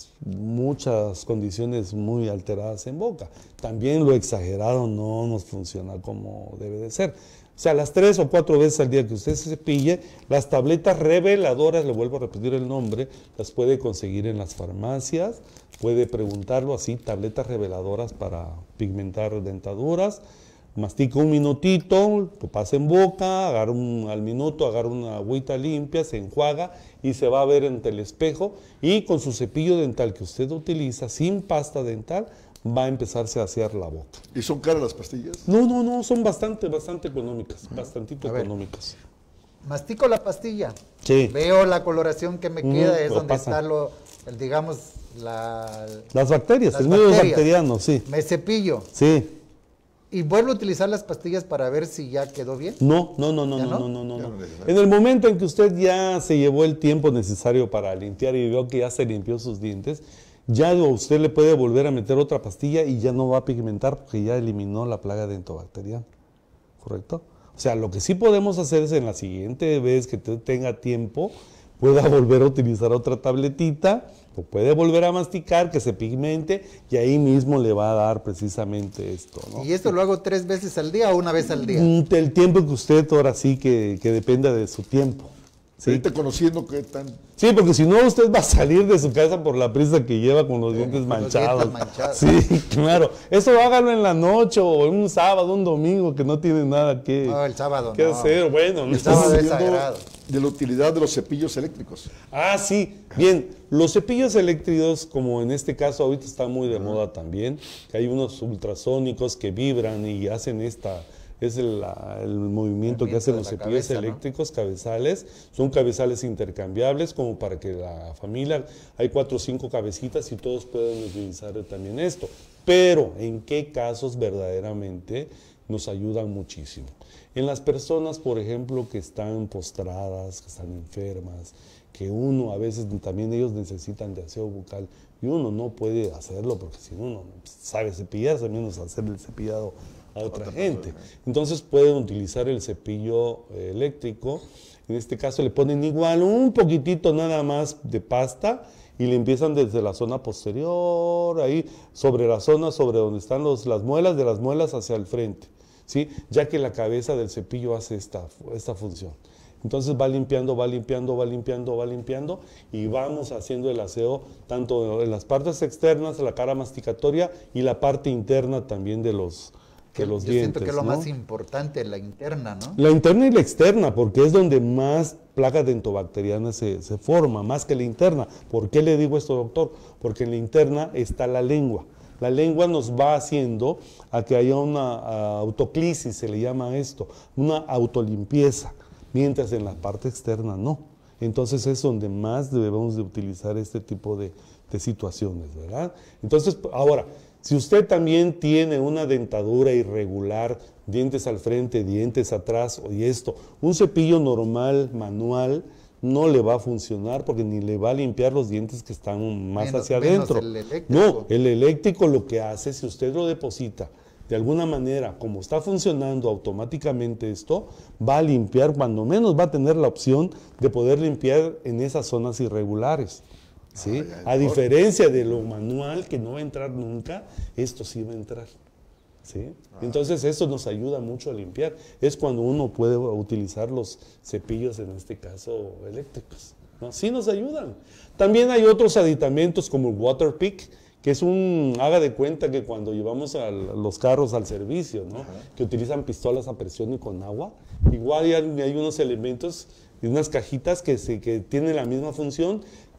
muchas condiciones muy alteradas en boca. También lo exagerado no nos funciona como debe de ser. O sea, las tres o cuatro veces al día que usted se cepille, las tabletas reveladoras, le vuelvo a repetir el nombre, las puede conseguir en las farmacias, puede preguntarlo así, tabletas reveladoras para pigmentar dentaduras. Mastica un minutito, lo pasa en boca, agarra un, al minuto agarra una agüita limpia, se enjuaga y se va a ver ante el espejo y con su cepillo dental que usted utiliza, sin pasta dental, va a empezarse a asear la boca. ¿Y son caras las pastillas? No, no, no, son bastante, bastante económicas, bastantito económicas. Mastico la pastilla, sí. Veo la coloración que me queda, mm, es donde pasa. está lo, el, digamos, la... Las bacterias, las el medio bacterias. bacteriano, sí. Me cepillo. Sí. ¿Y vuelvo a utilizar las pastillas para ver si ya quedó bien? No, no, no, no, no, no, no, no, no, no. En el momento en que usted ya se llevó el tiempo necesario para limpiar y vio que ya se limpió sus dientes, ya usted le puede volver a meter otra pastilla y ya no va a pigmentar porque ya eliminó la plaga dentobacteriana, ¿correcto? O sea, lo que sí podemos hacer es en la siguiente vez que usted tenga tiempo, pueda volver a utilizar otra tabletita, o puede volver a masticar, que se pigmente, y ahí mismo le va a dar precisamente esto, ¿no? ¿Y esto lo hago tres veces al día o una vez al día? El tiempo que usted, ahora sí, que, que dependa de su tiempo. ¿Sí? Ahorita conociendo qué tan... Sí, porque si no usted va a salir de su casa por la prisa que lleva con los dientes manchados. Los dientes manchados. Sí, claro. Eso hágalo en la noche o en un sábado, un domingo, que no tiene nada que, no, el sábado que no. hacer. Bueno, no el sábado es sagrado. De la utilidad de los cepillos eléctricos. Ah, sí. Bien, los cepillos eléctricos, como en este caso ahorita está muy de moda también, que hay unos ultrasónicos que vibran y hacen esta... Es el, la, el movimiento que hacen los cepillos cabeza, eléctricos, ¿no? Cabezales, son cabezales intercambiables como para que la familia, hay cuatro o cinco cabecitas y todos pueden utilizar también esto. Pero, ¿en qué casos verdaderamente nos ayudan muchísimo? En las personas, por ejemplo, que están postradas, que están enfermas, que uno a veces también ellos necesitan de aseo bucal y uno no puede hacerlo porque si uno sabe cepillarse, menos hacer el cepillado a otra, otra gente. Persona. Entonces pueden utilizar el cepillo eh, eléctrico. En este caso le ponen igual un poquitito nada más de pasta y le empiezan desde la zona posterior, ahí sobre la zona sobre donde están los, las muelas, de las muelas hacia el frente, ¿sí? Ya que la cabeza del cepillo hace esta, esta función. Entonces va limpiando, va limpiando, va limpiando, va limpiando y vamos haciendo el aseo tanto en las partes externas, la cara masticatoria y la parte interna también de los Que los yo dientes, siento que es lo ¿no? más importante, la interna, ¿no? La interna y la externa, porque es donde más placa dentobacteriana se, se forma, más que la interna. ¿Por qué le digo esto, doctor? Porque en la interna está la lengua. La lengua nos va haciendo a que haya una uh, autoclisis, se le llama esto, una autolimpieza, mientras en la parte externa no. Entonces es donde más debemos de utilizar este tipo de, de situaciones, ¿verdad? Entonces, ahora, si usted también tiene una dentadura irregular, dientes al frente, dientes atrás y esto, un cepillo normal, manual, no le va a funcionar porque ni le va a limpiar los dientes que están más menos, hacia menos adentro. El eléctrico. No, el eléctrico lo que hace, si usted lo deposita de alguna manera, como está funcionando automáticamente esto, va a limpiar, cuando menos va a tener la opción de poder limpiar en esas zonas irregulares. ¿Sí? Ay, ay, a diferencia de lo manual, que no va a entrar nunca, esto sí va a entrar. ¿Sí? Entonces eso nos ayuda mucho a limpiar. Es cuando uno puede utilizar los cepillos, en este caso eléctricos, ¿no? Sí nos ayudan. También hay otros aditamentos como el Waterpik, que es un, haga de cuenta que cuando llevamos a los carros al servicio, ¿no? Que utilizan pistolas a presión y con agua, igual hay, hay unos elementos y unas cajitas que, se, que tienen la misma función,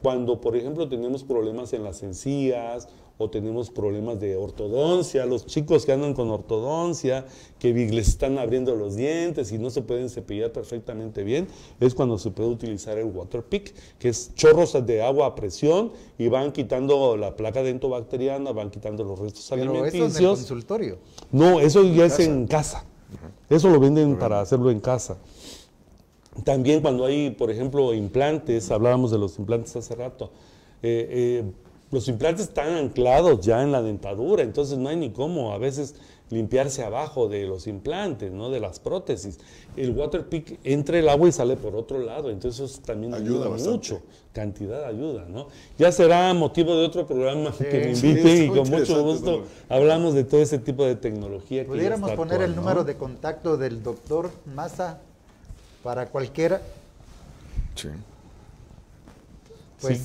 Cuando, por ejemplo, tenemos problemas en las encías o tenemos problemas de ortodoncia, los chicos que andan con ortodoncia, que les están abriendo los dientes y no se pueden cepillar perfectamente bien, es cuando se puede utilizar el Waterpik, que es chorros de agua a presión y van quitando la placa dentobacteriana, van quitando los restos Pero alimenticios. eso en el consultorio. No, eso ya En es casa. en casa. Eso lo venden para hacerlo en casa. También cuando hay, por ejemplo, implantes, hablábamos de los implantes hace rato, eh, eh, los implantes están anclados ya en la dentadura, entonces no hay ni cómo a veces limpiarse abajo de los implantes, ¿no? De las prótesis. El Waterpik entra el agua y sale por otro lado, entonces eso también ayuda, ayuda mucho, cantidad ayuda, ¿no? Ya será motivo de otro programa sí, que me inviten sí, y con mucho gusto bueno. hablamos de todo ese tipo de tecnología. ¿Pudiéramos que ya está poner actual, el número ¿no? de contacto del doctor Maza para cualquiera? Sí. Pues... Sí.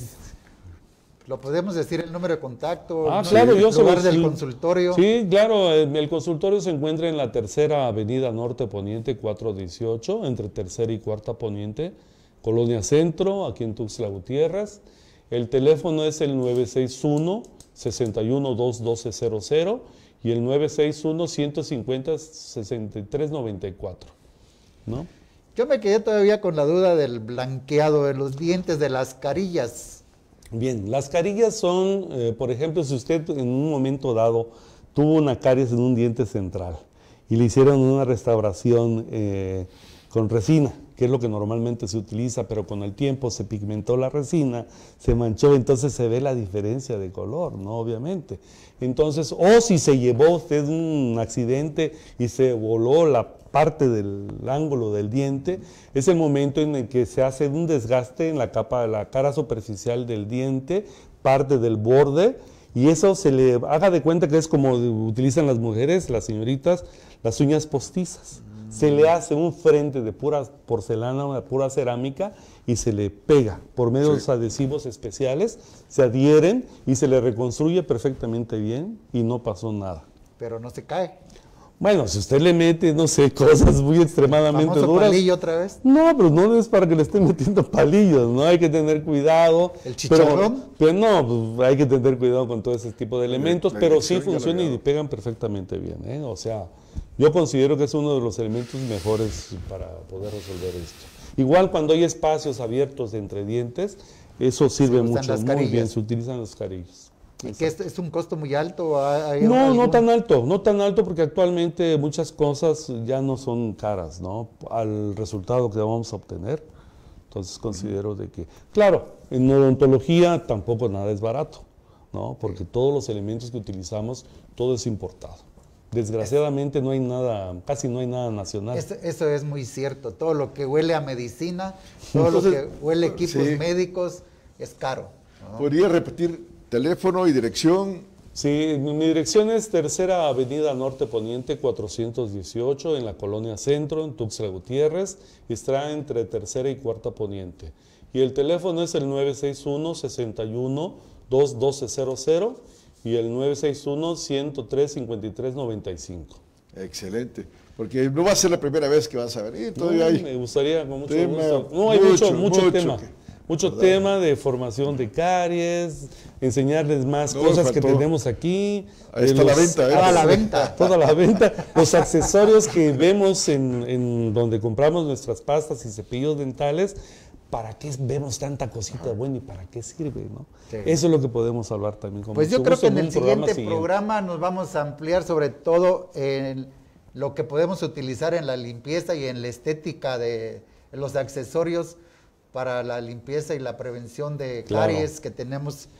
¿Lo podemos decir el número de contacto? Ah, claro, yo se lugar lo, del sí. consultorio. Sí, claro, el, el consultorio se encuentra en la tercera avenida Norte Poniente cuatrocientos dieciocho, entre tercera y cuarta Poniente, Colonia Centro, aquí en Tuxtla Gutiérrez. El teléfono es el nueve seis uno, seis uno dos, uno dos cero cero y el nueve seis uno, uno cinco cero, seis tres nueve cuatro, ¿no? Yo me quedé todavía con la duda del blanqueado de los dientes, de las carillas. Bien, las carillas son, eh, por ejemplo, si usted en un momento dado tuvo una caries en un diente central y le hicieron una restauración eh, con resina, que es lo que normalmente se utiliza, pero con el tiempo se pigmentó la resina, se manchó, entonces se ve la diferencia de color, ¿no? Obviamente. Entonces, o si se llevó usted un accidente y se voló la parte del ángulo del diente, es el momento en el que se hace un desgaste en la capa de la cara superficial del diente, parte del borde, y eso se le haga de cuenta que es como utilizan las mujeres, las señoritas, las uñas postizas. Mm. Se le hace un frente de pura porcelana, una pura cerámica, y se le pega por medio sí. de los adhesivos especiales, se adhieren y se le reconstruye perfectamente bien y no pasó nada. Pero no se cae. Bueno, si usted le mete, no sé, cosas muy extremadamente ¿Famoso duras. palillo otra vez? No, pero no es para que le estén metiendo palillos, ¿no? Hay que tener cuidado. ¿El chicharrón? Pero, pero no, pues hay que tener cuidado con todo ese tipo de elementos, la, la pero sí funcionan y pegan perfectamente bien, ¿eh? O sea, yo considero que es uno de los elementos mejores para poder resolver esto. Igual cuando hay espacios abiertos entre dientes, eso sirve mucho, muy bien, se utilizan las carillas. ¿Y que es, es un costo muy alto? ¿Hay no, algún... no tan alto, no tan alto porque actualmente muchas cosas ya no son caras, ¿no? Al resultado que vamos a obtener. Entonces considero de que, claro, en odontología tampoco nada es barato, ¿no? Porque todos los elementos que utilizamos, todo es importado. Desgraciadamente no hay nada, casi no hay nada nacional. Eso, eso es muy cierto. Todo lo que huele a medicina, todo Entonces, lo que huele a equipos sí. médicos es caro, ¿no? ¿Podría repetir teléfono y dirección? Sí, mi dirección es Tercera Avenida Norte Poniente cuatrocientos dieciocho en la Colonia Centro, en Tuxtla Gutiérrez, y está entre Tercera y Cuarta Poniente. Y el teléfono es el nueve seis uno, seis uno dos, uno dos cero cero y el nueve seis uno, uno cero tres, cinco tres nueve cinco. Excelente, porque no va a ser la primera vez que vas a venir, todavía no, hay me gustaría con mucho tema, gusto. No, hay mucho, mucho, mucho, mucho tema. Que... Mucho ¿verdad? Tema de formación de caries, enseñarles más no, cosas que tenemos aquí. Ahí está los, la venta. ¿eh? Toda la venta. Toda la venta. Los accesorios que vemos en, en donde compramos nuestras pastas y cepillos dentales, ¿para qué vemos tanta cosita buena y para qué sirve? ¿No? Sí. Eso es lo que podemos hablar también con Pues yo creo que en el programa siguiente programa nos vamos a ampliar sobre todo en lo que podemos utilizar en la limpieza y en la estética de los accesorios para la limpieza y la prevención de caries claro. que tenemos.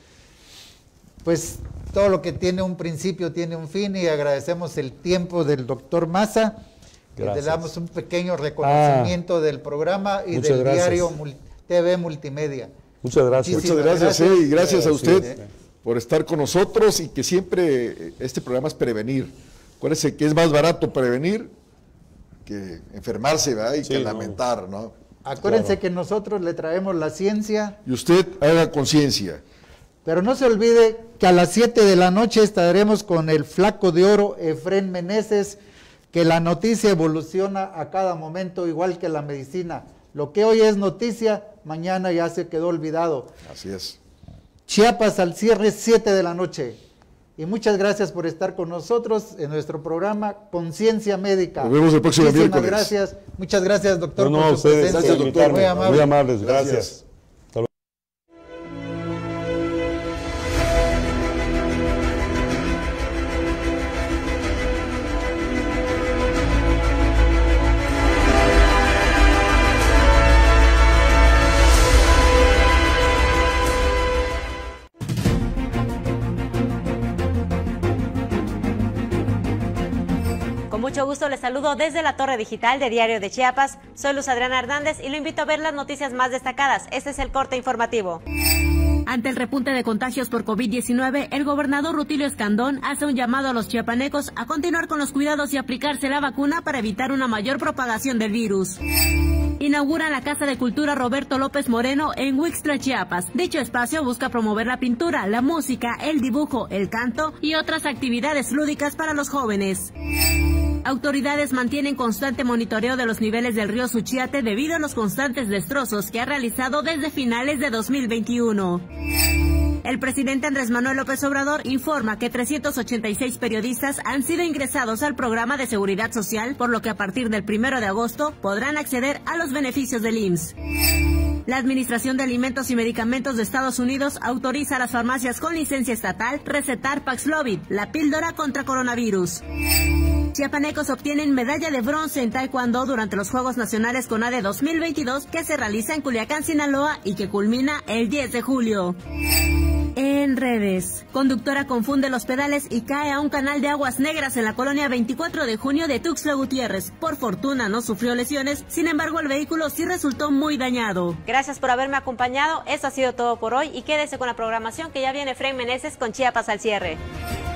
Pues todo lo que tiene un principio tiene un fin y agradecemos el tiempo del doctor Maza. Le damos un pequeño reconocimiento ah, del programa y del gracias. Diario T V Multimedia. Muchas gracias. Muchas gracias, gracias. Eh, y gracias a usted sí, sí. por estar con nosotros y que siempre este programa es prevenir. Acuérdense que es más barato prevenir que enfermarse, ¿verdad? Y sí, que no. lamentar, ¿no? Acuérdense claro. que nosotros le traemos la ciencia. Y usted haga conciencia. Pero no se olvide que a las siete de la noche estaremos con el flaco de oro Efrén Meneses, que la noticia evoluciona a cada momento, igual que la medicina. Lo que hoy es noticia, mañana ya se quedó olvidado. Así es. Chiapas al cierre, siete de la noche. Y muchas gracias por estar con nosotros en nuestro programa Conciencia Médica. Nos vemos el próximo Muchísimas miércoles. gracias. Muchas gracias, doctor, No, no, por su ustedes, presencia. gracias, doctor. Muy amable. Muy amables, gracias. Gracias. Con mucho gusto les saludo desde la Torre Digital de Diario de Chiapas. Soy Luz Adriana Hernández y lo invito a ver las noticias más destacadas. Este es el corte informativo. Ante el repunte de contagios por COVID diecinueve, el gobernador Rutilio Escandón hace un llamado a los chiapanecos a continuar con los cuidados y aplicarse la vacuna para evitar una mayor propagación del virus. Inauguran la Casa de Cultura Roberto López Moreno en Huixtla, Chiapas. Dicho espacio busca promover la pintura, la música, el dibujo, el canto y otras actividades lúdicas para los jóvenes. Autoridades mantienen constante monitoreo de los niveles del río Suchiate debido a los constantes destrozos que ha realizado desde finales de dos mil veintiuno. El presidente Andrés Manuel López Obrador informa que trescientos ochenta y seis periodistas han sido ingresados al programa de seguridad social, por lo que a partir del primero de agosto podrán acceder a los beneficios del I M S S. La Administración de Alimentos y Medicamentos de Estados Unidos autoriza a las farmacias con licencia estatal recetar Paxlovid, la píldora contra coronavirus. Chiapanecos obtienen medalla de bronce en Taekwondo durante los Juegos Nacionales CONADE dos mil veintidós que se realiza en Culiacán, Sinaloa y que culmina el diez de julio. En redes, conductora confunde los pedales y cae a un canal de aguas negras en la colonia veinticuatro de junio de Tuxtla Gutiérrez. Por fortuna no sufrió lesiones, sin embargo el vehículo sí resultó muy dañado. Gracias por haberme acompañado, esto ha sido todo por hoy y quédese con la programación que ya viene Efraín Meneses con Chiapas al cierre.